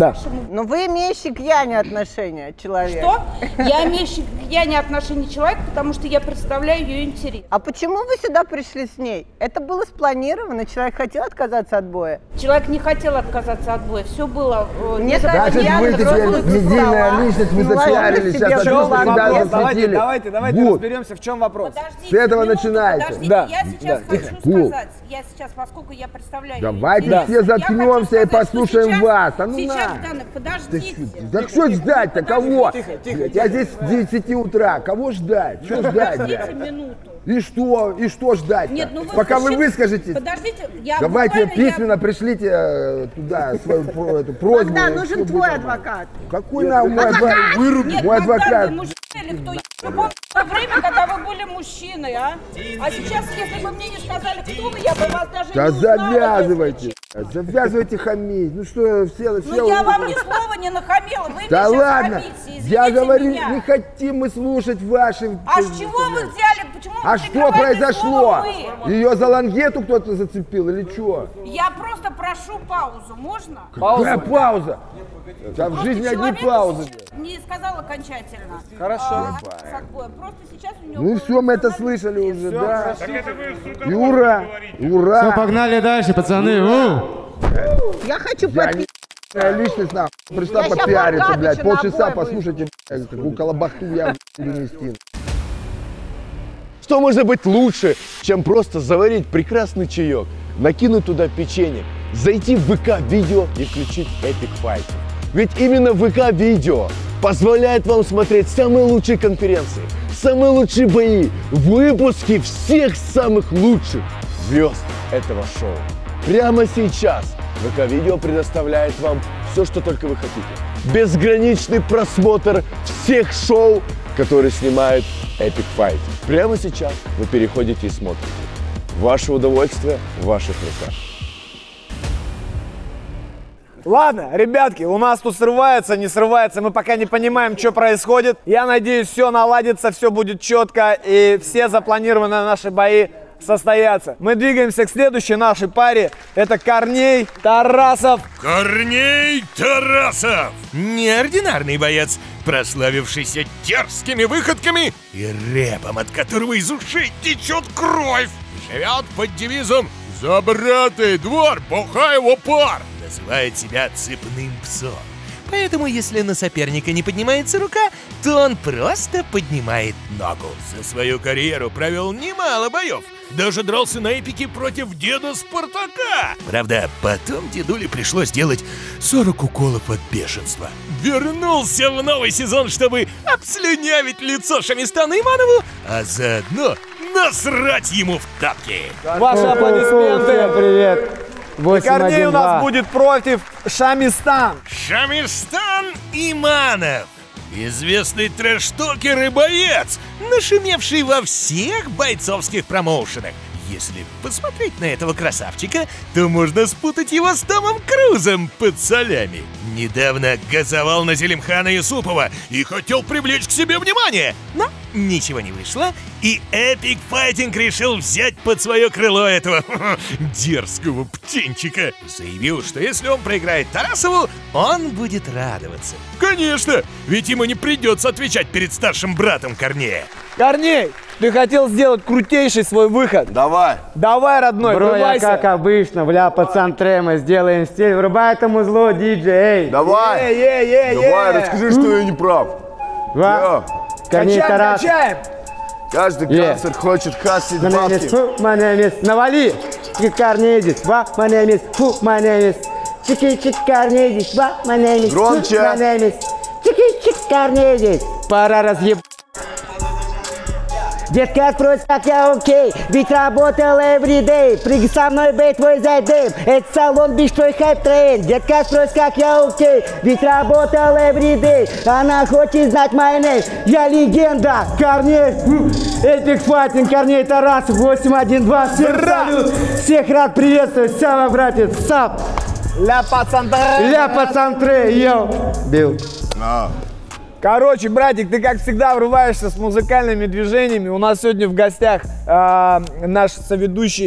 Speaker 1: Да.
Speaker 11: Но вы имеющий к Яне отношения человек.
Speaker 15: Что? Я имеющий к Яне отношение человек, потому что я представляю ее интерес.
Speaker 11: А почему вы сюда пришли с ней? Это было спланировано? Человек хотел отказаться от боя?
Speaker 15: Человек не хотел отказаться от боя. Все было
Speaker 11: Нет,
Speaker 3: значит, вы теперь медийная личность, вы запиарились, сейчас
Speaker 1: Давайте разберемся, в чем вопрос.
Speaker 3: С этого начинайте.
Speaker 15: Да. Я сейчас хочу сказать, поскольку я представляю...
Speaker 3: Давайте все заткнемся и послушаем вас. А ну
Speaker 15: сейчас,
Speaker 3: на.
Speaker 15: Дана, подождите.
Speaker 3: Да что ждать-то, кого? Я здесь с 10 утра, кого ждать? Что ждать?
Speaker 15: Подождите минуту.
Speaker 3: И что ждать?
Speaker 15: Нет, ну
Speaker 3: пока вы выскажетесь.
Speaker 15: Подождите,
Speaker 3: давайте письменно пришлите туда свою эту просьбу.
Speaker 11: Да, нужен твой адвокат.
Speaker 3: Какой нам мой адвокат?
Speaker 15: Нет,
Speaker 3: мой адвокат.
Speaker 15: Мужчина или кто? Вы помните то время, когда вы были мужчиной, а? А сейчас, если бы мне не сказали, кто вы, я бы вас даже не узнала.
Speaker 3: Завязывайте хамить. Ну что, все...
Speaker 15: Ну я вам ни слова не нахамила, вы
Speaker 3: да
Speaker 15: мне
Speaker 3: ладно,
Speaker 15: сейчас
Speaker 3: я говорю,
Speaker 15: меня.
Speaker 3: Не хотим мы слушать ваши...
Speaker 15: А с чего вы взяли? Почему
Speaker 3: а
Speaker 15: вы
Speaker 3: что произошло?
Speaker 15: Мы?
Speaker 3: Ее за лангету кто-то зацепил или что?
Speaker 15: Я просто прошу паузу, можно?
Speaker 3: Какая пауза? В жизни одни паузы.
Speaker 15: Не сказал окончательно.
Speaker 1: Хорошо.
Speaker 15: Просто сейчас у него...
Speaker 3: Ну все, мы это слышали уже, да. И ура, ура.
Speaker 14: Все, погнали дальше, пацаны.
Speaker 11: Я хочу попить.
Speaker 3: Личность нахуй пришла попиариться, блядь. Полчаса послушайте, какую колобахту я буду нести.
Speaker 16: Что может быть лучше, чем просто заварить прекрасный чаек, накинуть туда печенье, зайти в ВК-видео и включить Epic Fight? Ведь именно ВК-видео позволяет вам смотреть самые лучшие конференции, самые лучшие бои, выпуски всех самых лучших звезд этого шоу. Прямо сейчас ВК-видео предоставляет вам все, что только вы хотите. Безграничный просмотр всех шоу, которые снимает Epic Fight. Прямо сейчас вы переходите и смотрите. Ваше удовольствие в ваших руках.
Speaker 1: Ладно, ребятки, у нас тут срывается, не срывается, мы пока не понимаем, что происходит. Я надеюсь, все наладится, все будет четко, и все запланированные наши бои состоятся. Мы двигаемся к следующей нашей паре. Это Корней Тарасов.
Speaker 2: Корней Тарасов! Неординарный боец, прославившийся дерзкими выходками и рэпом, от которого из ушей течет кровь. Живет под девизом «За братый двор, бухай его пар». Называет себя цепным псом. Поэтому, если на соперника не поднимается рука, то он просто поднимает ногу. За свою карьеру провел немало боев. Даже дрался на эпике против деда Спартака. Правда, потом дедуле пришлось делать 40 уколов от бешенства. Вернулся в новый сезон, чтобы обслюнявить лицо Шамистану Иманову, а заодно насрать ему в тапки.
Speaker 1: Ваши аплодисменты.
Speaker 6: Привет.
Speaker 1: Корней у нас будет против Шамистан.
Speaker 2: Шамистан Иманов. Известный трэш-токер и боец, нашумевший во всех бойцовских промоушенах. Если посмотреть на этого красавчика, то можно спутать его с Томом Крузом под солями. Недавно газовал на Зелимхана Юсупова и хотел привлечь к себе внимание, но ничего не вышло, и Epic Fighting решил взять под свое крыло этого дерзкого птенчика. Заявил, что если он проиграет Тарасову, он будет радоваться. Конечно, ведь ему не придется отвечать перед старшим братом Корнея.
Speaker 1: Корней, ты хотел сделать крутейший свой выход.
Speaker 3: Давай.
Speaker 1: Давай, родной,
Speaker 14: Бро,
Speaker 1: врубайся.
Speaker 14: я как обычно, бля, пацан Трема, сделаем стиль. Врубай этому зло, диджей, эй.
Speaker 3: Давай. Давай, расскажи, что я не прав.
Speaker 14: Корней Тарасов.
Speaker 1: Качаем.
Speaker 3: Каждый канцер хочет хаслить бабки.
Speaker 14: Навали. Корней здесь, my name is, my name is. Чики-чик, Корней здесь, my name is.
Speaker 3: Громче.
Speaker 14: My name is. Чики-чик, Корней здесь. Пора разъеб... Детка, спрось, как я окей, ведь работал everyday. Прыгай со мной, бей твой зайдем, это салон, бич твой хайп-трейн. Детка, спрось, как я окей, ведь работал everyday. Она хочет знать my name, я легенда, Корней. Epic Fighting, Корней Тарасов, 812, всем салют, всех рад приветствовать, вся братья, сап.
Speaker 1: Ля пацантре.
Speaker 14: Ля пацантре, йоу. Бил.
Speaker 1: Короче, братик, ты как всегда врываешься с музыкальными движениями. У нас сегодня в гостях наш соведущий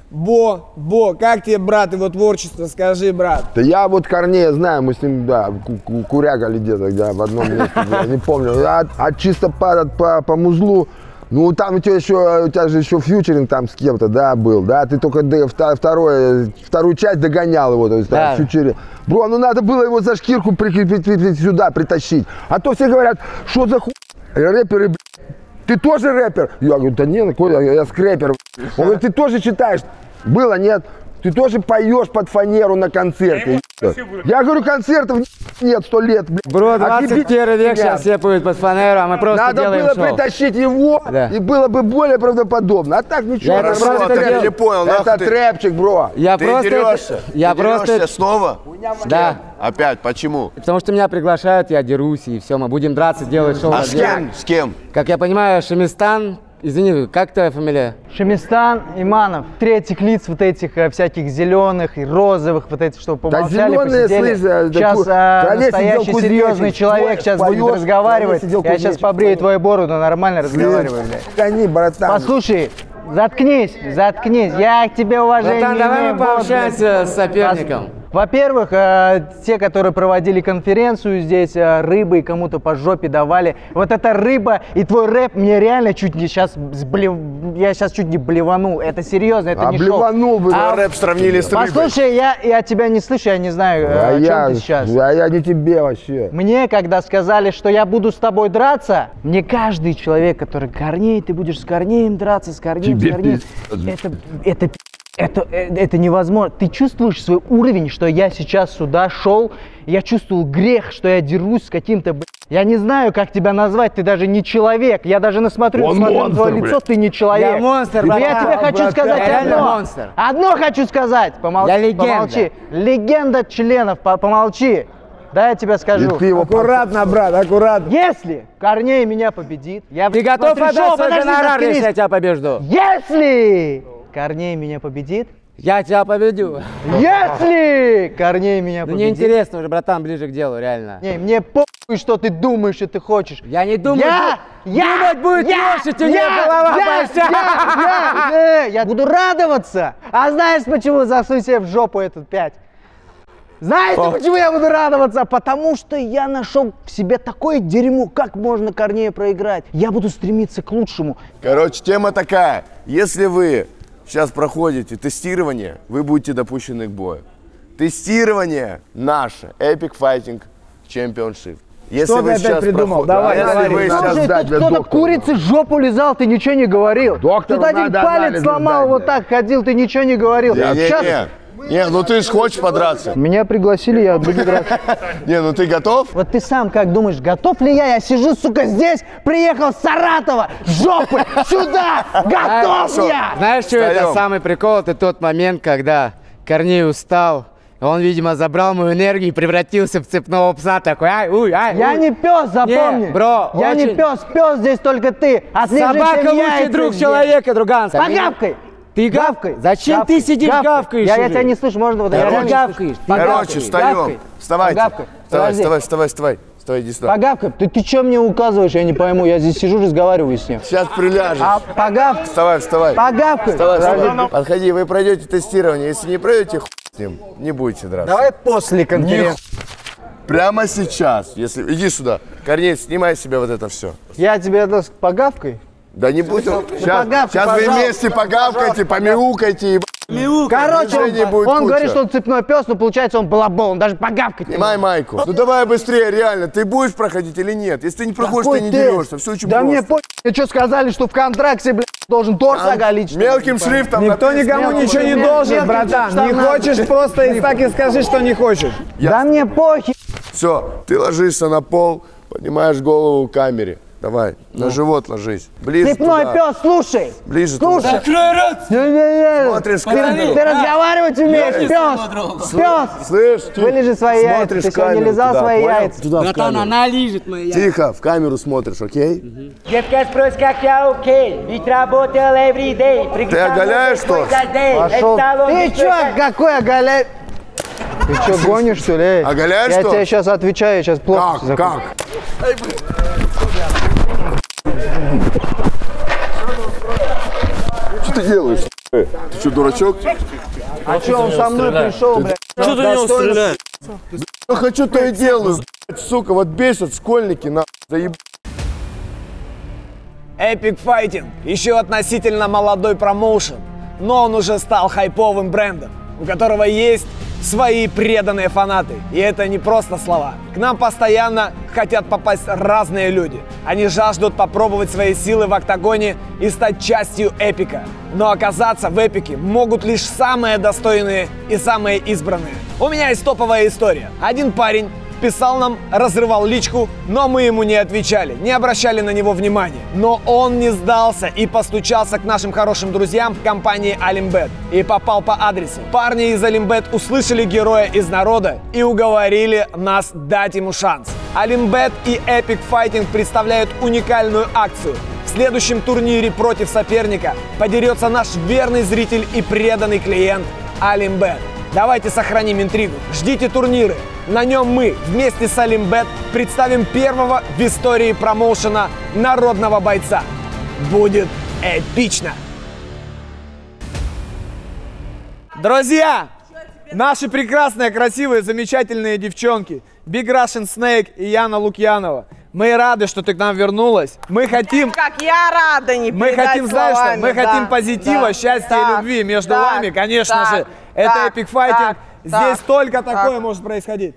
Speaker 1: Бо, как тебе, брат, его творчество, скажи, брат?
Speaker 12: Да я вот Корнея знаю, мы с ним, да, курягали где-то, да, в одном месте, да, не помню. А чисто по музлу, ну там у тебя же еще фьючеринг там с кем-то, да, был, да, ты только вторую часть догонял его, то есть, да, фьючеринг. Бро, ну надо было его за шкирку прикрепить сюда, притащить. А то все говорят, что за хуй, рэперы, блядь. Ты тоже рэпер? Я говорю, да нет, я скрэпер. Он говорит, ты тоже читаешь? Было, нет? Ты тоже поешь под фанеру на концерте? Я говорю, концертов нет 100 лет, блядь.
Speaker 10: Бро, 21 век сейчас все поют под фанеру, а мы просто делаем шоу.
Speaker 12: Надо было притащить его, и было бы более правдоподобно. А так ничего.
Speaker 16: Я не понял,
Speaker 12: это трэпчик, бро.
Speaker 16: Ты дерешься снова?
Speaker 10: Да.
Speaker 16: Опять, почему?
Speaker 10: Потому что меня приглашают, я дерусь, и все, мы будем драться, делать шоу.
Speaker 16: А с кем? С кем?
Speaker 10: Как я понимаю, Шамистан. Извини, как твоя фамилия?
Speaker 17: Шамистан Иманов. Третьих лиц вот этих всяких зеленых и розовых, вот эти, что помолчали, посидели. Сейчас настоящий серьезный человек сейчас будет разговаривать. Я сейчас побрею твою бороду, нормально разговариваю, блядь. Послушай, заткнись. Я к тебе уважение имею.
Speaker 10: Давай мы пообщаемся с соперником.
Speaker 17: Во-первых, те, которые проводили конференцию здесь, рыбы кому-то по жопе давали. Вот эта рыба и твой рэп мне реально чуть не сейчас я сейчас чуть не блеванул. Это серьезно, это не шоу.
Speaker 12: Блеванул бы.
Speaker 16: Рэп сравнили с рыбой.
Speaker 17: Послушай, я тебя не слышу, я не знаю, о чем ты сейчас.
Speaker 12: Я не тебе вообще.
Speaker 17: Мне, когда сказали, что я буду с тобой драться, мне каждый человек, который Корней, ты будешь с Корнеем драться, с Корнеем, это невозможно. Ты чувствуешь свой уровень, что я сейчас сюда шел, я чувствовал грех, что я дерусь с каким-то, я не знаю, как тебя назвать, ты даже не человек. Я даже смотрю на твое лицо, ты не человек.
Speaker 10: Я монстр,
Speaker 17: но я тебе хочу сказать одно. Одно хочу сказать. Помолчи. Легенда членов, помолчи. Да, я тебе скажу.
Speaker 1: Аккуратно, брат, аккуратно.
Speaker 17: Если Корней меня победит,
Speaker 10: ты готов отдать свой гонорар, если я тебя побежду?
Speaker 17: Если Корней меня победит,
Speaker 10: я тебя победю.
Speaker 17: Если Корней меня победит.
Speaker 10: Мне интересно уже, братан, ближе к делу, реально.
Speaker 17: Не, мне похуй, что ты думаешь, что ты хочешь.
Speaker 10: Я не думаю. Думать будет лошадь, у нее голова большая.
Speaker 17: Я буду радоваться. А знаешь, почему? Засунь себе в жопу этот 5. Знаете, почему я буду радоваться? Потому что я нашел в себе такое дерьмо, как можно Корнея проиграть. Я буду стремиться к лучшему.
Speaker 16: Короче, тема такая. Если вы сейчас проходите тестирование, вы будете допущены к бою. Тестирование наше. Epic Fighting Championship. Если
Speaker 1: что ты опять придумал? Давай,
Speaker 17: кто-то курице жопу лизал, ты ничего не говорил. Тут один палец сломал, вот так ходил, ты ничего не говорил.
Speaker 16: Не, ну ты же хочешь подраться.
Speaker 17: Меня пригласили, я буду драться.
Speaker 16: Не, ну ты готов?
Speaker 17: Вот ты сам как думаешь, готов ли я? Я сижу, сука, здесь, приехал с Саратова, жопы, сюда, готов я!
Speaker 10: Знаешь, что это самый прикол? Это тот момент, когда Корней устал. Он, видимо, забрал мою энергию и превратился в цепного пса такой.
Speaker 17: Я не пес, запомни.
Speaker 10: Бро,
Speaker 17: я не пес, пес здесь только ты.
Speaker 10: Собака лучший друг человека, друган.
Speaker 17: Погавкой.
Speaker 10: Ты гавкай. Зачем ты сидишь гавкаешь?
Speaker 17: Я тебя не слышу, можно вот
Speaker 10: я гавкаешь.
Speaker 16: Короче, встаем. Вставайте. Вставай, иди сюда.
Speaker 17: Погавкай. Ты что мне указываешь, я не пойму. Я здесь сижу, разговариваю с ним.
Speaker 16: Сейчас приляжешь.
Speaker 17: Погавкай.
Speaker 16: Вставай.
Speaker 17: Погавкай.
Speaker 16: Подходи, вы пройдете тестирование. Если не пройдете, хуй с ним. Не будете драться.
Speaker 17: Давай после конференции.
Speaker 16: Прямо сейчас. Иди сюда. Корней, снимай себе вот это все.
Speaker 17: Я тебе это погавкой?
Speaker 16: Да не будь он. Сейчас вы вместе погавкайте, помяукайте.
Speaker 17: Короче, он говорит, что он цепной пес, но получается он балабол, он даже погавкать не может.
Speaker 16: Снимай майку. Ну давай быстрее, реально. Ты будешь проходить или нет? Если ты не проходишь, ты не дерешься. Все очень просто.
Speaker 17: Да мне мне что сказали, что в контракте, блядь, должен торс оголить?
Speaker 16: Мелким шрифтом.
Speaker 1: Никто никому ничего не должен, братан. Не хочешь, просто так и скажи, что не хочешь.
Speaker 17: Да мне похер.
Speaker 16: Все, ты ложишься на пол, поднимаешь голову к камере. Давай, на живот ложись. Ближе
Speaker 17: цепной
Speaker 16: туда.
Speaker 17: пес, слушай.
Speaker 16: Ближе
Speaker 17: слушай.
Speaker 16: Закрой рот.
Speaker 17: Смотришь камеру. Ты разговаривать умеешь, пес. Пес.
Speaker 16: Слышь,
Speaker 17: вылежи свои яйца. Ты сегодня лизал свои яйца.
Speaker 10: Братан, она лижет мои яйца.
Speaker 16: Тихо, в камеру смотришь, окей?
Speaker 14: Девка спросит, как я окей. Ведь работал every day.
Speaker 16: Ты оголяешь что?
Speaker 17: Пошел. Ты что, какой оголяешь? Ты что, гонишь, что ли?
Speaker 16: Оголяешь
Speaker 17: я
Speaker 16: что?
Speaker 17: Я тебе сейчас отвечаю, я сейчас плохо.
Speaker 16: Как? Что ты делаешь? Ты
Speaker 12: Что, дурачок?
Speaker 3: А что, он со мной пришел, блядь?
Speaker 12: Что ты в него стреляешь? Что хочу, то и делаю, блядь, сука, вот бесят школьники, нахуй, заеб...
Speaker 1: Epic Fighting еще относительно молодой промоушен, но он уже стал хайповым брендом, у которого есть свои преданные фанаты. И это не просто слова. К нам постоянно хотят попасть разные люди. Они жаждут попробовать свои силы в октагоне и стать частью эпика. Но оказаться в эпике могут лишь самые достойные и самые избранные. У меня есть топовая история. Один парень писал нам, разрывал личку, но мы ему не отвечали, не обращали на него внимания. Но он не сдался и постучался к нашим хорошим друзьям в компании AlimBet и попал по адресу. Парни из AlimBet услышали героя из народа и уговорили нас дать ему шанс. AlimBet и Epic Fighting представляют уникальную акцию. В следующем турнире против соперника подерется наш верный зритель и преданный клиент AlimBet. Давайте сохраним интригу. Ждите турниры. На нем мы вместе с AlimBet представим первого в истории промоушена народного бойца. Будет эпично! Друзья! Наши прекрасные, красивые, замечательные девчонки Big Russian Snake и Яна Лукьянова. Мы рады, что ты к нам вернулась. Мы хотим...
Speaker 11: Как я рада, не
Speaker 1: Мы хотим, знаешь что? Мы хотим позитива, счастья и любви между вами, конечно же. Это Epic Fighting. Здесь только такое может происходить.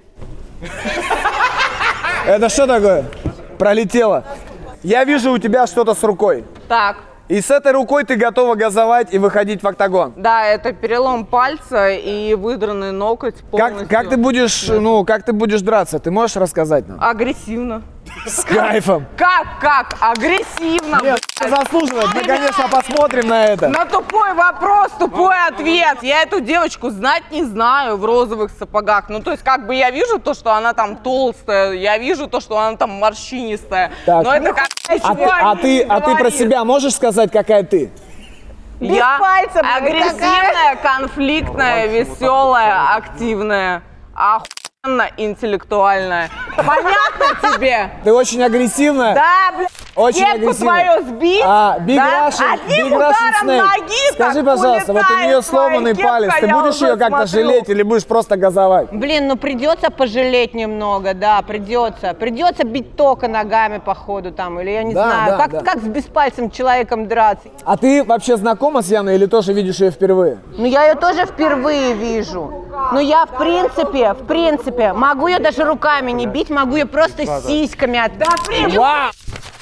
Speaker 1: Это что такое? Пролетело. Я вижу у тебя что-то с рукой.
Speaker 11: Так.
Speaker 1: И с этой рукой ты готова газовать и выходить в октагон.
Speaker 11: Да, это перелом пальца и выдранный ноготь полностью.
Speaker 1: Как ты будешь драться? Ты можешь рассказать нам?
Speaker 11: Агрессивно.
Speaker 1: С кайфом.
Speaker 11: Как? Агрессивно.
Speaker 1: Нет, заслуживает. Мы, конечно, посмотрим на это.
Speaker 11: На тупой вопрос, тупой ответ. Я эту девочку знать не знаю в розовых сапогах. Ну, то есть, как бы я вижу то, что она там толстая, я вижу то, что она там морщинистая.
Speaker 1: Так.
Speaker 11: Но это как
Speaker 1: ты про себя можешь сказать, какая ты?
Speaker 11: Я агрессивная, конфликтная, веселая, активная, охуенно интеллектуальная. Понятно тебе?
Speaker 1: Ты очень агрессивная?
Speaker 11: Да, блядь.
Speaker 1: Очень агрессивная.
Speaker 11: Твою сбить?
Speaker 1: Big Russian Snake. Скажи, пожалуйста, вот у нее сломанный палец. Ты будешь ее как-то жалеть или будешь просто газовать?
Speaker 6: Блин, ну придется пожалеть немного, да, придется. Придется бить тока ногами по ходу там, или я не знаю. Как с беспальцем человеком драться?
Speaker 1: А ты вообще знакома с Яной или тоже видишь ее впервые?
Speaker 6: Ну я ее тоже впервые вижу. Ну я в принципе, могу ее даже руками не бить, могу ее просто сиськами отдать.
Speaker 1: Вау!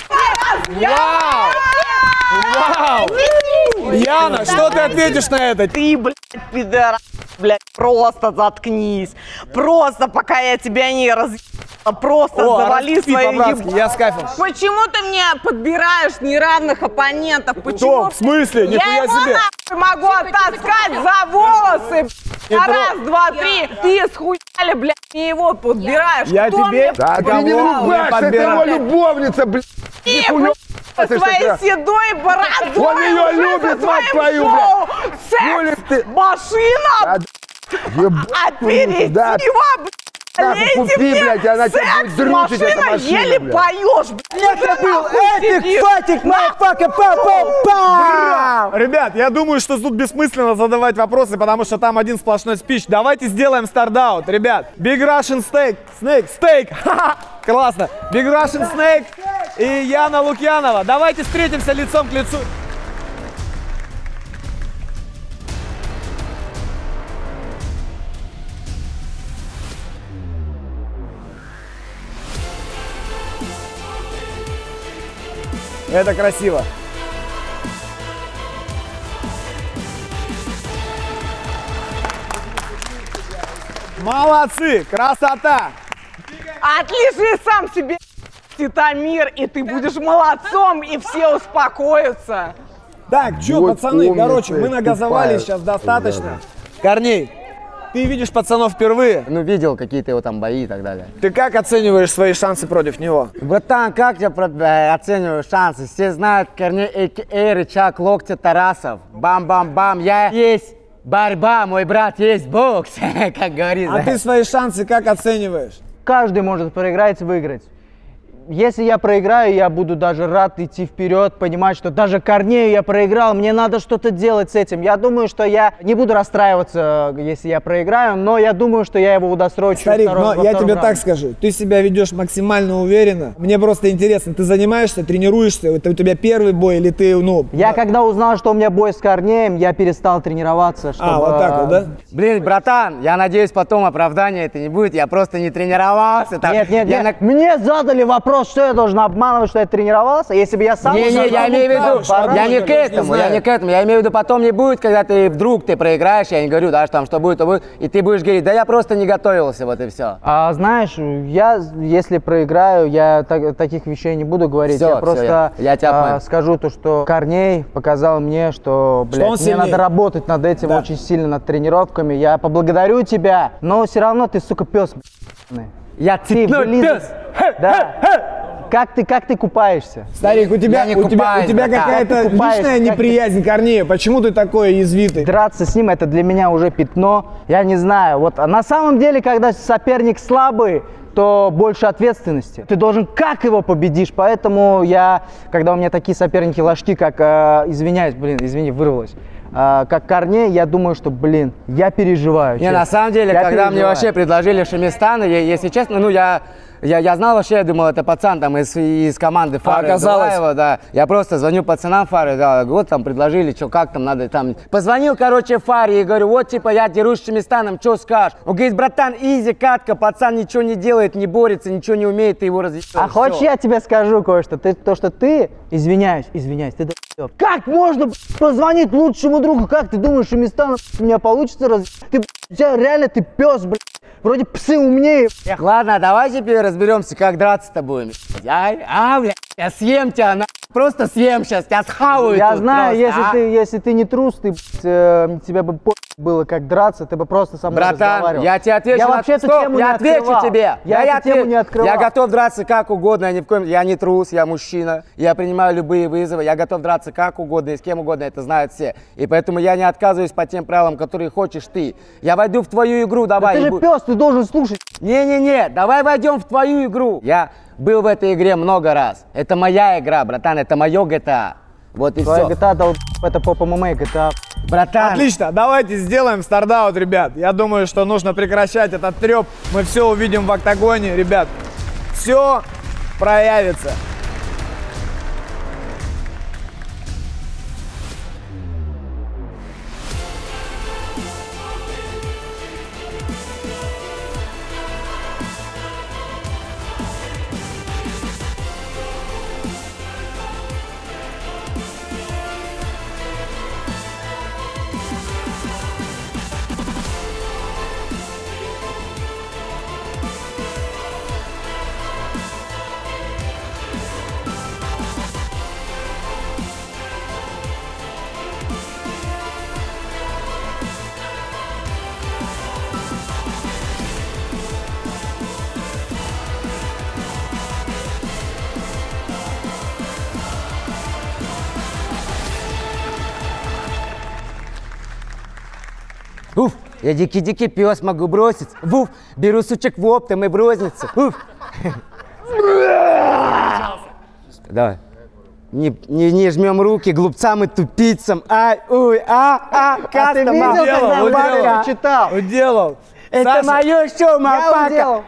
Speaker 1: Вау! Яна, что ты ответишь на это?
Speaker 11: Ты, блядь, пидорас, блядь, просто заткнись. Просто пока я тебя не просто завали свои
Speaker 1: я с кайфом.
Speaker 11: Почему ты мне подбираешь неравных оппонентов? Почему?
Speaker 1: В смысле? Нихуя себе.
Speaker 11: Я его могу оттаскать за волосы. Раз, два, три. Ты схуяли, блядь, не его подбираешь.
Speaker 1: Я тебе...
Speaker 12: Да ты не рубашься, это его любовница, блядь.
Speaker 11: Ты, своей седой бородой.
Speaker 12: Он ее любит, мать твою, блядь.
Speaker 11: Секс-машина. Аперитива, блядь.
Speaker 12: Купи, блядь, она тебя будет дрючить, эта машина,
Speaker 11: еле поешь, блядь.
Speaker 1: Это был Epic Fighting, motherfucker, пау-пау-пау! Ребят, я думаю, что тут бессмысленно задавать вопросы, потому что там один сплошной спич. Давайте сделаем старт-аут, ребят. Big Russian Snake, ха-ха, классно. Big Russian Snake и Яна Лукьянова. Давайте встретимся лицом к лицу. Это красиво. Молодцы! Красота!
Speaker 11: Отлежи сам себе, Титамир, и ты будешь молодцом, и все успокоятся.
Speaker 1: Так, чё, вот пацаны, короче, мы нагазовали сейчас достаточно. Корней, ты видишь пацанов впервые?
Speaker 10: Ну, видел какие-то его там бои и так далее.
Speaker 1: Ты как оцениваешь свои шансы против него?
Speaker 10: Братан, как я оцениваю шансы? Все знают Корней а.к.а. Рычаг локтя Тарасов. Бам-бам-бам, я есть борьба, мой брат, есть бокс, как говорится.
Speaker 1: А ты свои шансы как оцениваешь?
Speaker 17: Каждый может проиграть и выиграть. Если я проиграю, я буду даже рад идти вперед, понимать, что даже Корнею я проиграл, мне надо что-то делать с этим. Я думаю, что я не буду расстраиваться, если я проиграю, но я думаю, что я его удосрочу.
Speaker 1: Старик, но я тебе так скажу, ты себя ведешь максимально уверенно. Мне просто интересно, ты занимаешься, тренируешься, это у тебя первый бой или ты, ну...
Speaker 17: Я когда узнал, что у меня бой с Корнеем, я перестал тренироваться, чтобы...
Speaker 1: А, вот так вот, да?
Speaker 10: Блин, братан, я надеюсь, потом оправдания это не будет, я просто не тренировался. Там.
Speaker 17: Нет. Мне задали вопрос, что я должен обманывать, что я тренировался, если бы я сам...
Speaker 10: Не, я имею в виду, я не к этому, я имею в виду, потом не будет, когда ты вдруг проиграешь, я не говорю, да, что там что будет, то будет, и ты будешь говорить, да я просто не готовился, вот и все.
Speaker 17: А знаешь, я, если проиграю, я таких вещей не буду говорить,
Speaker 10: все,
Speaker 17: я просто
Speaker 10: я
Speaker 17: скажу то, что Корней показал мне, что, блядь, мне надо работать над этим очень сильно, над тренировками, я поблагодарю тебя, но все равно ты, сука, пес.
Speaker 10: Я цепной пес!
Speaker 17: Да. Как ты купаешься?
Speaker 1: Старик, у тебя какая-то личная неприязнь к Корнею. Почему ты такой язвитый?
Speaker 17: Драться с ним — это для меня уже пятно. Я не знаю. Вот на самом деле, когда соперник слабый, то больше ответственности. Ты должен как его победишь. Поэтому когда у меня такие соперники ложки, как, извини, вырвалось, как Корней, я думаю, что, я переживаю.
Speaker 10: Не, на самом деле, когда мне вообще предложили Шамистана, если честно, я знал вообще, я думал, это пацан там из команды Фары.
Speaker 1: Оказалось.
Speaker 10: Да. Я просто звоню пацанам Фары, да, вот там предложили, что, как там надо, там. Позвонил, короче, Фаре и говорю, вот, типа, я дерусь с Шамистаном, что скажешь? Он говорит, братан, изи, катка, пацан ничего не делает, не борется, ничего не умеет, ты его разъебешь.
Speaker 17: А хочешь, я тебе скажу кое-что? Извиняюсь, ты долбоёб. Как можно позвонить лучшему другу? Как ты думаешь, Шамистан у меня получится реально ты пес, блядь. Вроде псы умнее.
Speaker 10: Ладно, давай теперь разберемся, как драться-то будем. Блядь, я съем тебя, просто съем сейчас, тебя схаваю.
Speaker 17: Я знаю, если ты не трус, тебе бы было как драться, ты бы просто со мной разговаривал.
Speaker 10: Братан, я тебе отвечу.
Speaker 17: Я вообще эту тему не
Speaker 10: отвечу тебе.
Speaker 17: Я эту тему не открывал.
Speaker 10: Я готов драться как угодно, я не трус, я мужчина. Я принимаю любые вызовы, я готов драться как угодно и с кем угодно, это знают все. И поэтому я не отказываюсь по тем правилам, которые хочешь ты. Я войду в твою игру, давай.
Speaker 17: Ты же пес, ты должен слушать.
Speaker 10: Не, давай войдем в твою игру. Я был в этой игре много раз. Это моя игра, братан, это мое GTA. Вот и
Speaker 17: твоя
Speaker 10: все.
Speaker 17: GTA, это поп ММА, GTA.
Speaker 10: Братан.
Speaker 1: Отлично, давайте сделаем стардаут, ребят. Я думаю, что нужно прекращать этот треп. Мы все увидим в октагоне, ребят. Все проявится.
Speaker 10: Уф, я дикий-дикий пес, могу бросить. Вуф, беру сучек в оптом и в рознице. Уф. Давай. Не жмем руки глупцам и тупицам. Ай, уй,
Speaker 17: А ты видел, когда читал?
Speaker 1: Уделал.
Speaker 10: Это
Speaker 1: Саша,
Speaker 10: мое шоу, мапака.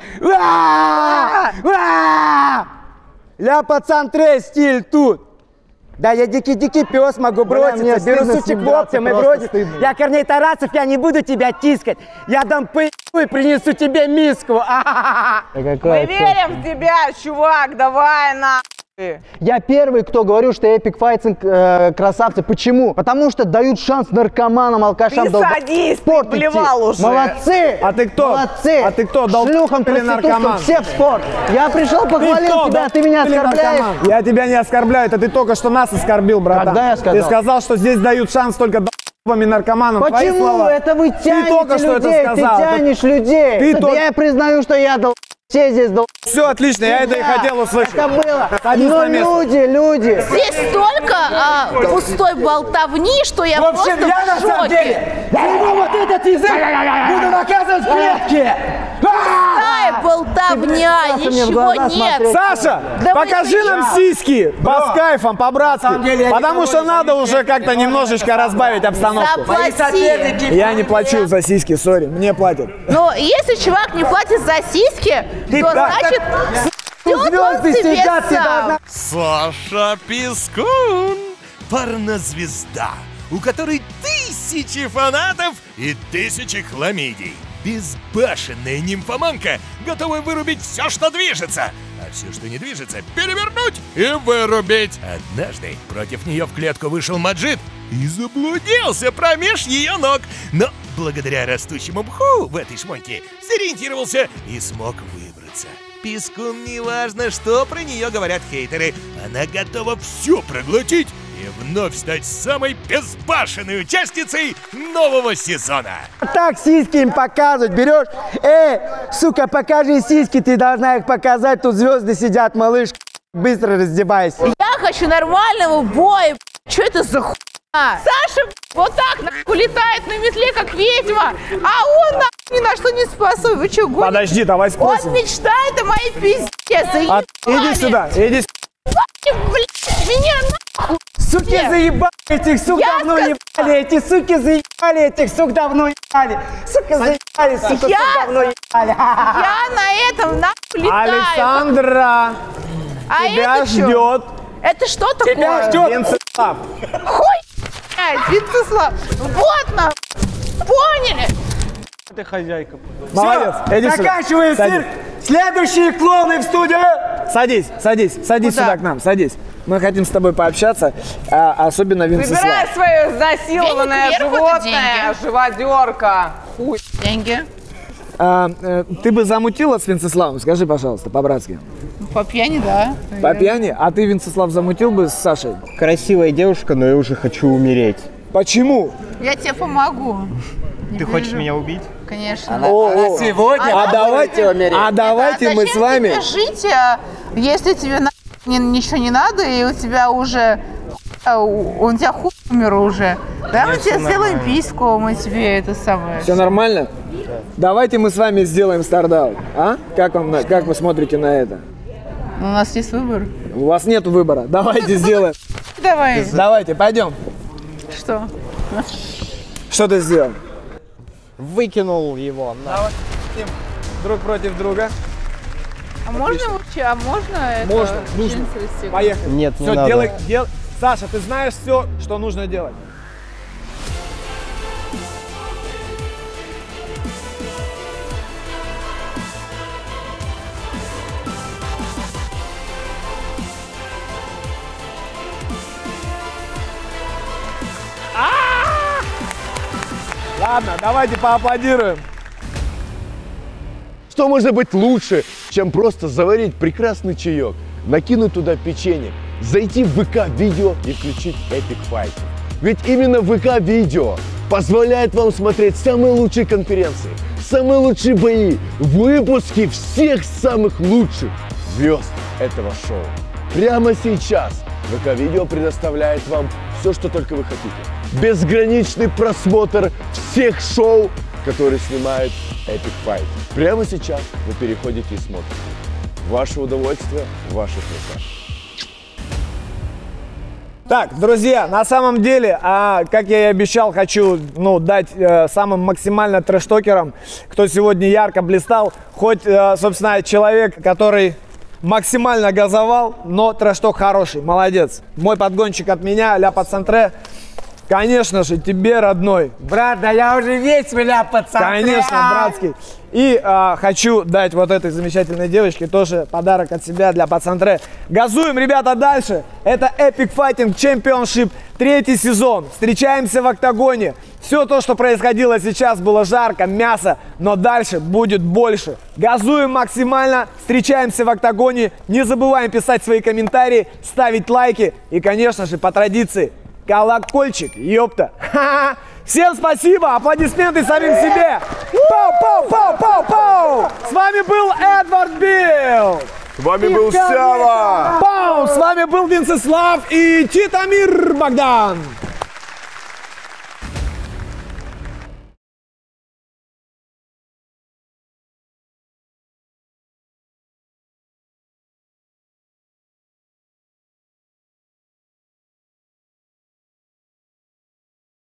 Speaker 10: Я пацан Трей, стиль тут. Да, я дикий-дикий пес, могу броситься, беру сучек в оптом и бросить. Я Корней Тарасов, я не буду тебя тискать. Я дам и принесу тебе миску.
Speaker 11: Мы верим в тебя, чувак, давай на.
Speaker 17: Я первый, кто говорю, что Epic Fighting красавцы. Почему? Потому что дают шанс наркоманам, алкашам.
Speaker 11: Ты садись, ты блевал уже.
Speaker 17: Молодцы!
Speaker 1: А ты кто?
Speaker 17: Молодцы!
Speaker 1: А ты кто?
Speaker 17: Шлюхам, проституткам, все в спорт. Я пришел, похвалил тебя, а ты меня оскорбляешь.
Speaker 1: Я тебя не оскорбляю, это ты только что нас оскорбил, братан.
Speaker 17: Когда я сказал?
Speaker 1: Ты сказал, что здесь дают шанс только наркоманам.
Speaker 17: Почему? Это вы тянете людей, ты тянешь людей. Я признаю, что я дал. Все здесь дал.
Speaker 1: Все отлично, я это и хотел услышать.
Speaker 17: Это было. Но люди.
Speaker 5: Здесь столько пустой болтовни, что я просто в шоке.
Speaker 10: Я ему вот этот язык буду наказывать в клетке.
Speaker 5: Пустая болтовня, ничего нет.
Speaker 1: Саша,
Speaker 5: Да
Speaker 1: покажи нам сиськи по кайфам, по-братски. Потому что надо уже как-то немножечко разбавить обстановку.
Speaker 5: Заплати.
Speaker 1: Я не плачу за сиськи, сори, мне платят.
Speaker 5: Но если чувак не платит за сиськи, то значит...
Speaker 10: Звезды сидят, ты должна...
Speaker 2: Саша Пискун, порнозвезда, у которой тысячи фанатов и тысячи хламидий. Безбашенная нимфоманка, готовая вырубить все, что движется, а все, что не движется, перевернуть и вырубить. Однажды против нее в клетку вышел Маджид и заблудился промеж ее ног, но благодаря растущему мху в этой шмотке сориентировался и смог выбраться. Пискун, неважно, что про нее говорят хейтеры, она готова все проглотить и вновь стать самой безбашенной участницей нового сезона.
Speaker 10: Так сиськи им показывать, берешь, сука, покажи сиськи, ты должна их показать, тут звезды сидят, малыш, быстро раздевайся.
Speaker 5: Я хочу нормального боя, что это за хуйня? Саша вот так нахуй летает на метле, как ведьма, а он нахуй ни на что не способен. Вы что, гоните?
Speaker 1: Подожди, давай спросим.
Speaker 5: Он мечтает о моей пизде.
Speaker 1: Иди сюда, иди сюда.
Speaker 5: Блядь, меня нахуй.
Speaker 10: Суки заебали, этих сук давно ебали, эти суки заебали, этих сук давно ебали. Сука заебали, сука давно ебали.
Speaker 5: Я на этом нахуй летаю.
Speaker 1: Александра тебя ждет.
Speaker 5: Это что такое?
Speaker 1: Тебя ждет Венцеслав.
Speaker 5: Хуй, Венцеслав. Вот нам. Поняли?
Speaker 8: Ты хозяйка.
Speaker 1: Молодец, иди сюда.
Speaker 10: Заканчиваем цирк. Следующие клоуны в студию.
Speaker 1: Садись сюда к нам, садись. Мы хотим с тобой пообщаться, особенно Венцеслав.
Speaker 11: Выбирай свое изнасилованное животное, живодерка. Хуй.
Speaker 5: Деньги.
Speaker 1: Ты бы замутила с Венцеславом? Скажи, пожалуйста, по-братски.
Speaker 5: По пьяни, да.
Speaker 1: По пьяни? А ты, Венцеслав, замутил бы с Сашей?
Speaker 6: Красивая девушка, но я уже хочу умереть.
Speaker 1: Почему?
Speaker 5: Я тебе помогу.
Speaker 6: Ты хочешь меня убить?
Speaker 5: Конечно.
Speaker 10: Она сегодня.
Speaker 1: Давайте мы с вами.
Speaker 5: Тебе жить, если тебе ничего не надо, и у тебя уже... У тебя хуй умер уже. Да, мы тебе сделаем письку, мы тебе это самое...
Speaker 1: Все нормально? Давайте мы с вами сделаем стардаут. А? Как вы смотрите на это?
Speaker 5: У нас есть выбор.
Speaker 1: У вас нет выбора. Давайте сделаем.
Speaker 5: Давай.
Speaker 1: Давайте, пойдем.
Speaker 5: Что?
Speaker 1: Что ты сделал?
Speaker 6: Выкинул его.
Speaker 1: Давай. Друг против друга.
Speaker 5: А можно вообще? А можно это?
Speaker 1: Можно, нужно. Поехали.
Speaker 6: Нет, не
Speaker 1: все,
Speaker 6: надо.
Speaker 1: Делай. Саша, ты знаешь все, что нужно делать. Ладно, давайте поаплодируем.
Speaker 16: Что может быть лучше, чем просто заварить прекрасный чаек, накинуть туда печенье, зайти в ВК-видео и включить Epic Fight? Ведь именно ВК-видео позволяет вам смотреть самые лучшие конференции, самые лучшие бои, выпуски всех самых лучших звезд этого шоу. Прямо сейчас ВК-видео предоставляет вам все, что только вы хотите. Безграничный просмотр всех шоу, которые снимает Epic Fight. Прямо сейчас вы переходите и смотрите. Ваше удовольствие в ваших руках.
Speaker 1: Так, друзья, на самом деле, как я и обещал, хочу дать самым максимально трэш-токерам, кто сегодня ярко блистал, хоть, собственно, человек, который максимально газовал, но трэш-ток хороший, молодец. Мой подгончик от меня, ля пацантре. Конечно же, тебе, родной.
Speaker 10: Брат, да я уже весь ля пацантре.
Speaker 1: Конечно, братский. И хочу дать вот этой замечательной девочке тоже подарок от себя для пацантре. Газуем, ребята, дальше. Это Epic Fighting Championship, 3-й сезон. Встречаемся в октагоне. Все то, что происходило сейчас, было жарко, мясо, но дальше будет больше. Газуем максимально, встречаемся в октагоне. Не забываем писать свои комментарии, ставить лайки и, конечно же, по традиции, колокольчик, ёпта. Всем спасибо, аплодисменты самим себе. Пау-пау-пау-пау-пау. С вами был Эдвард Билл.
Speaker 16: С вами был Сява.
Speaker 1: Пау, с вами был Венцеслав и Титамир Богдан.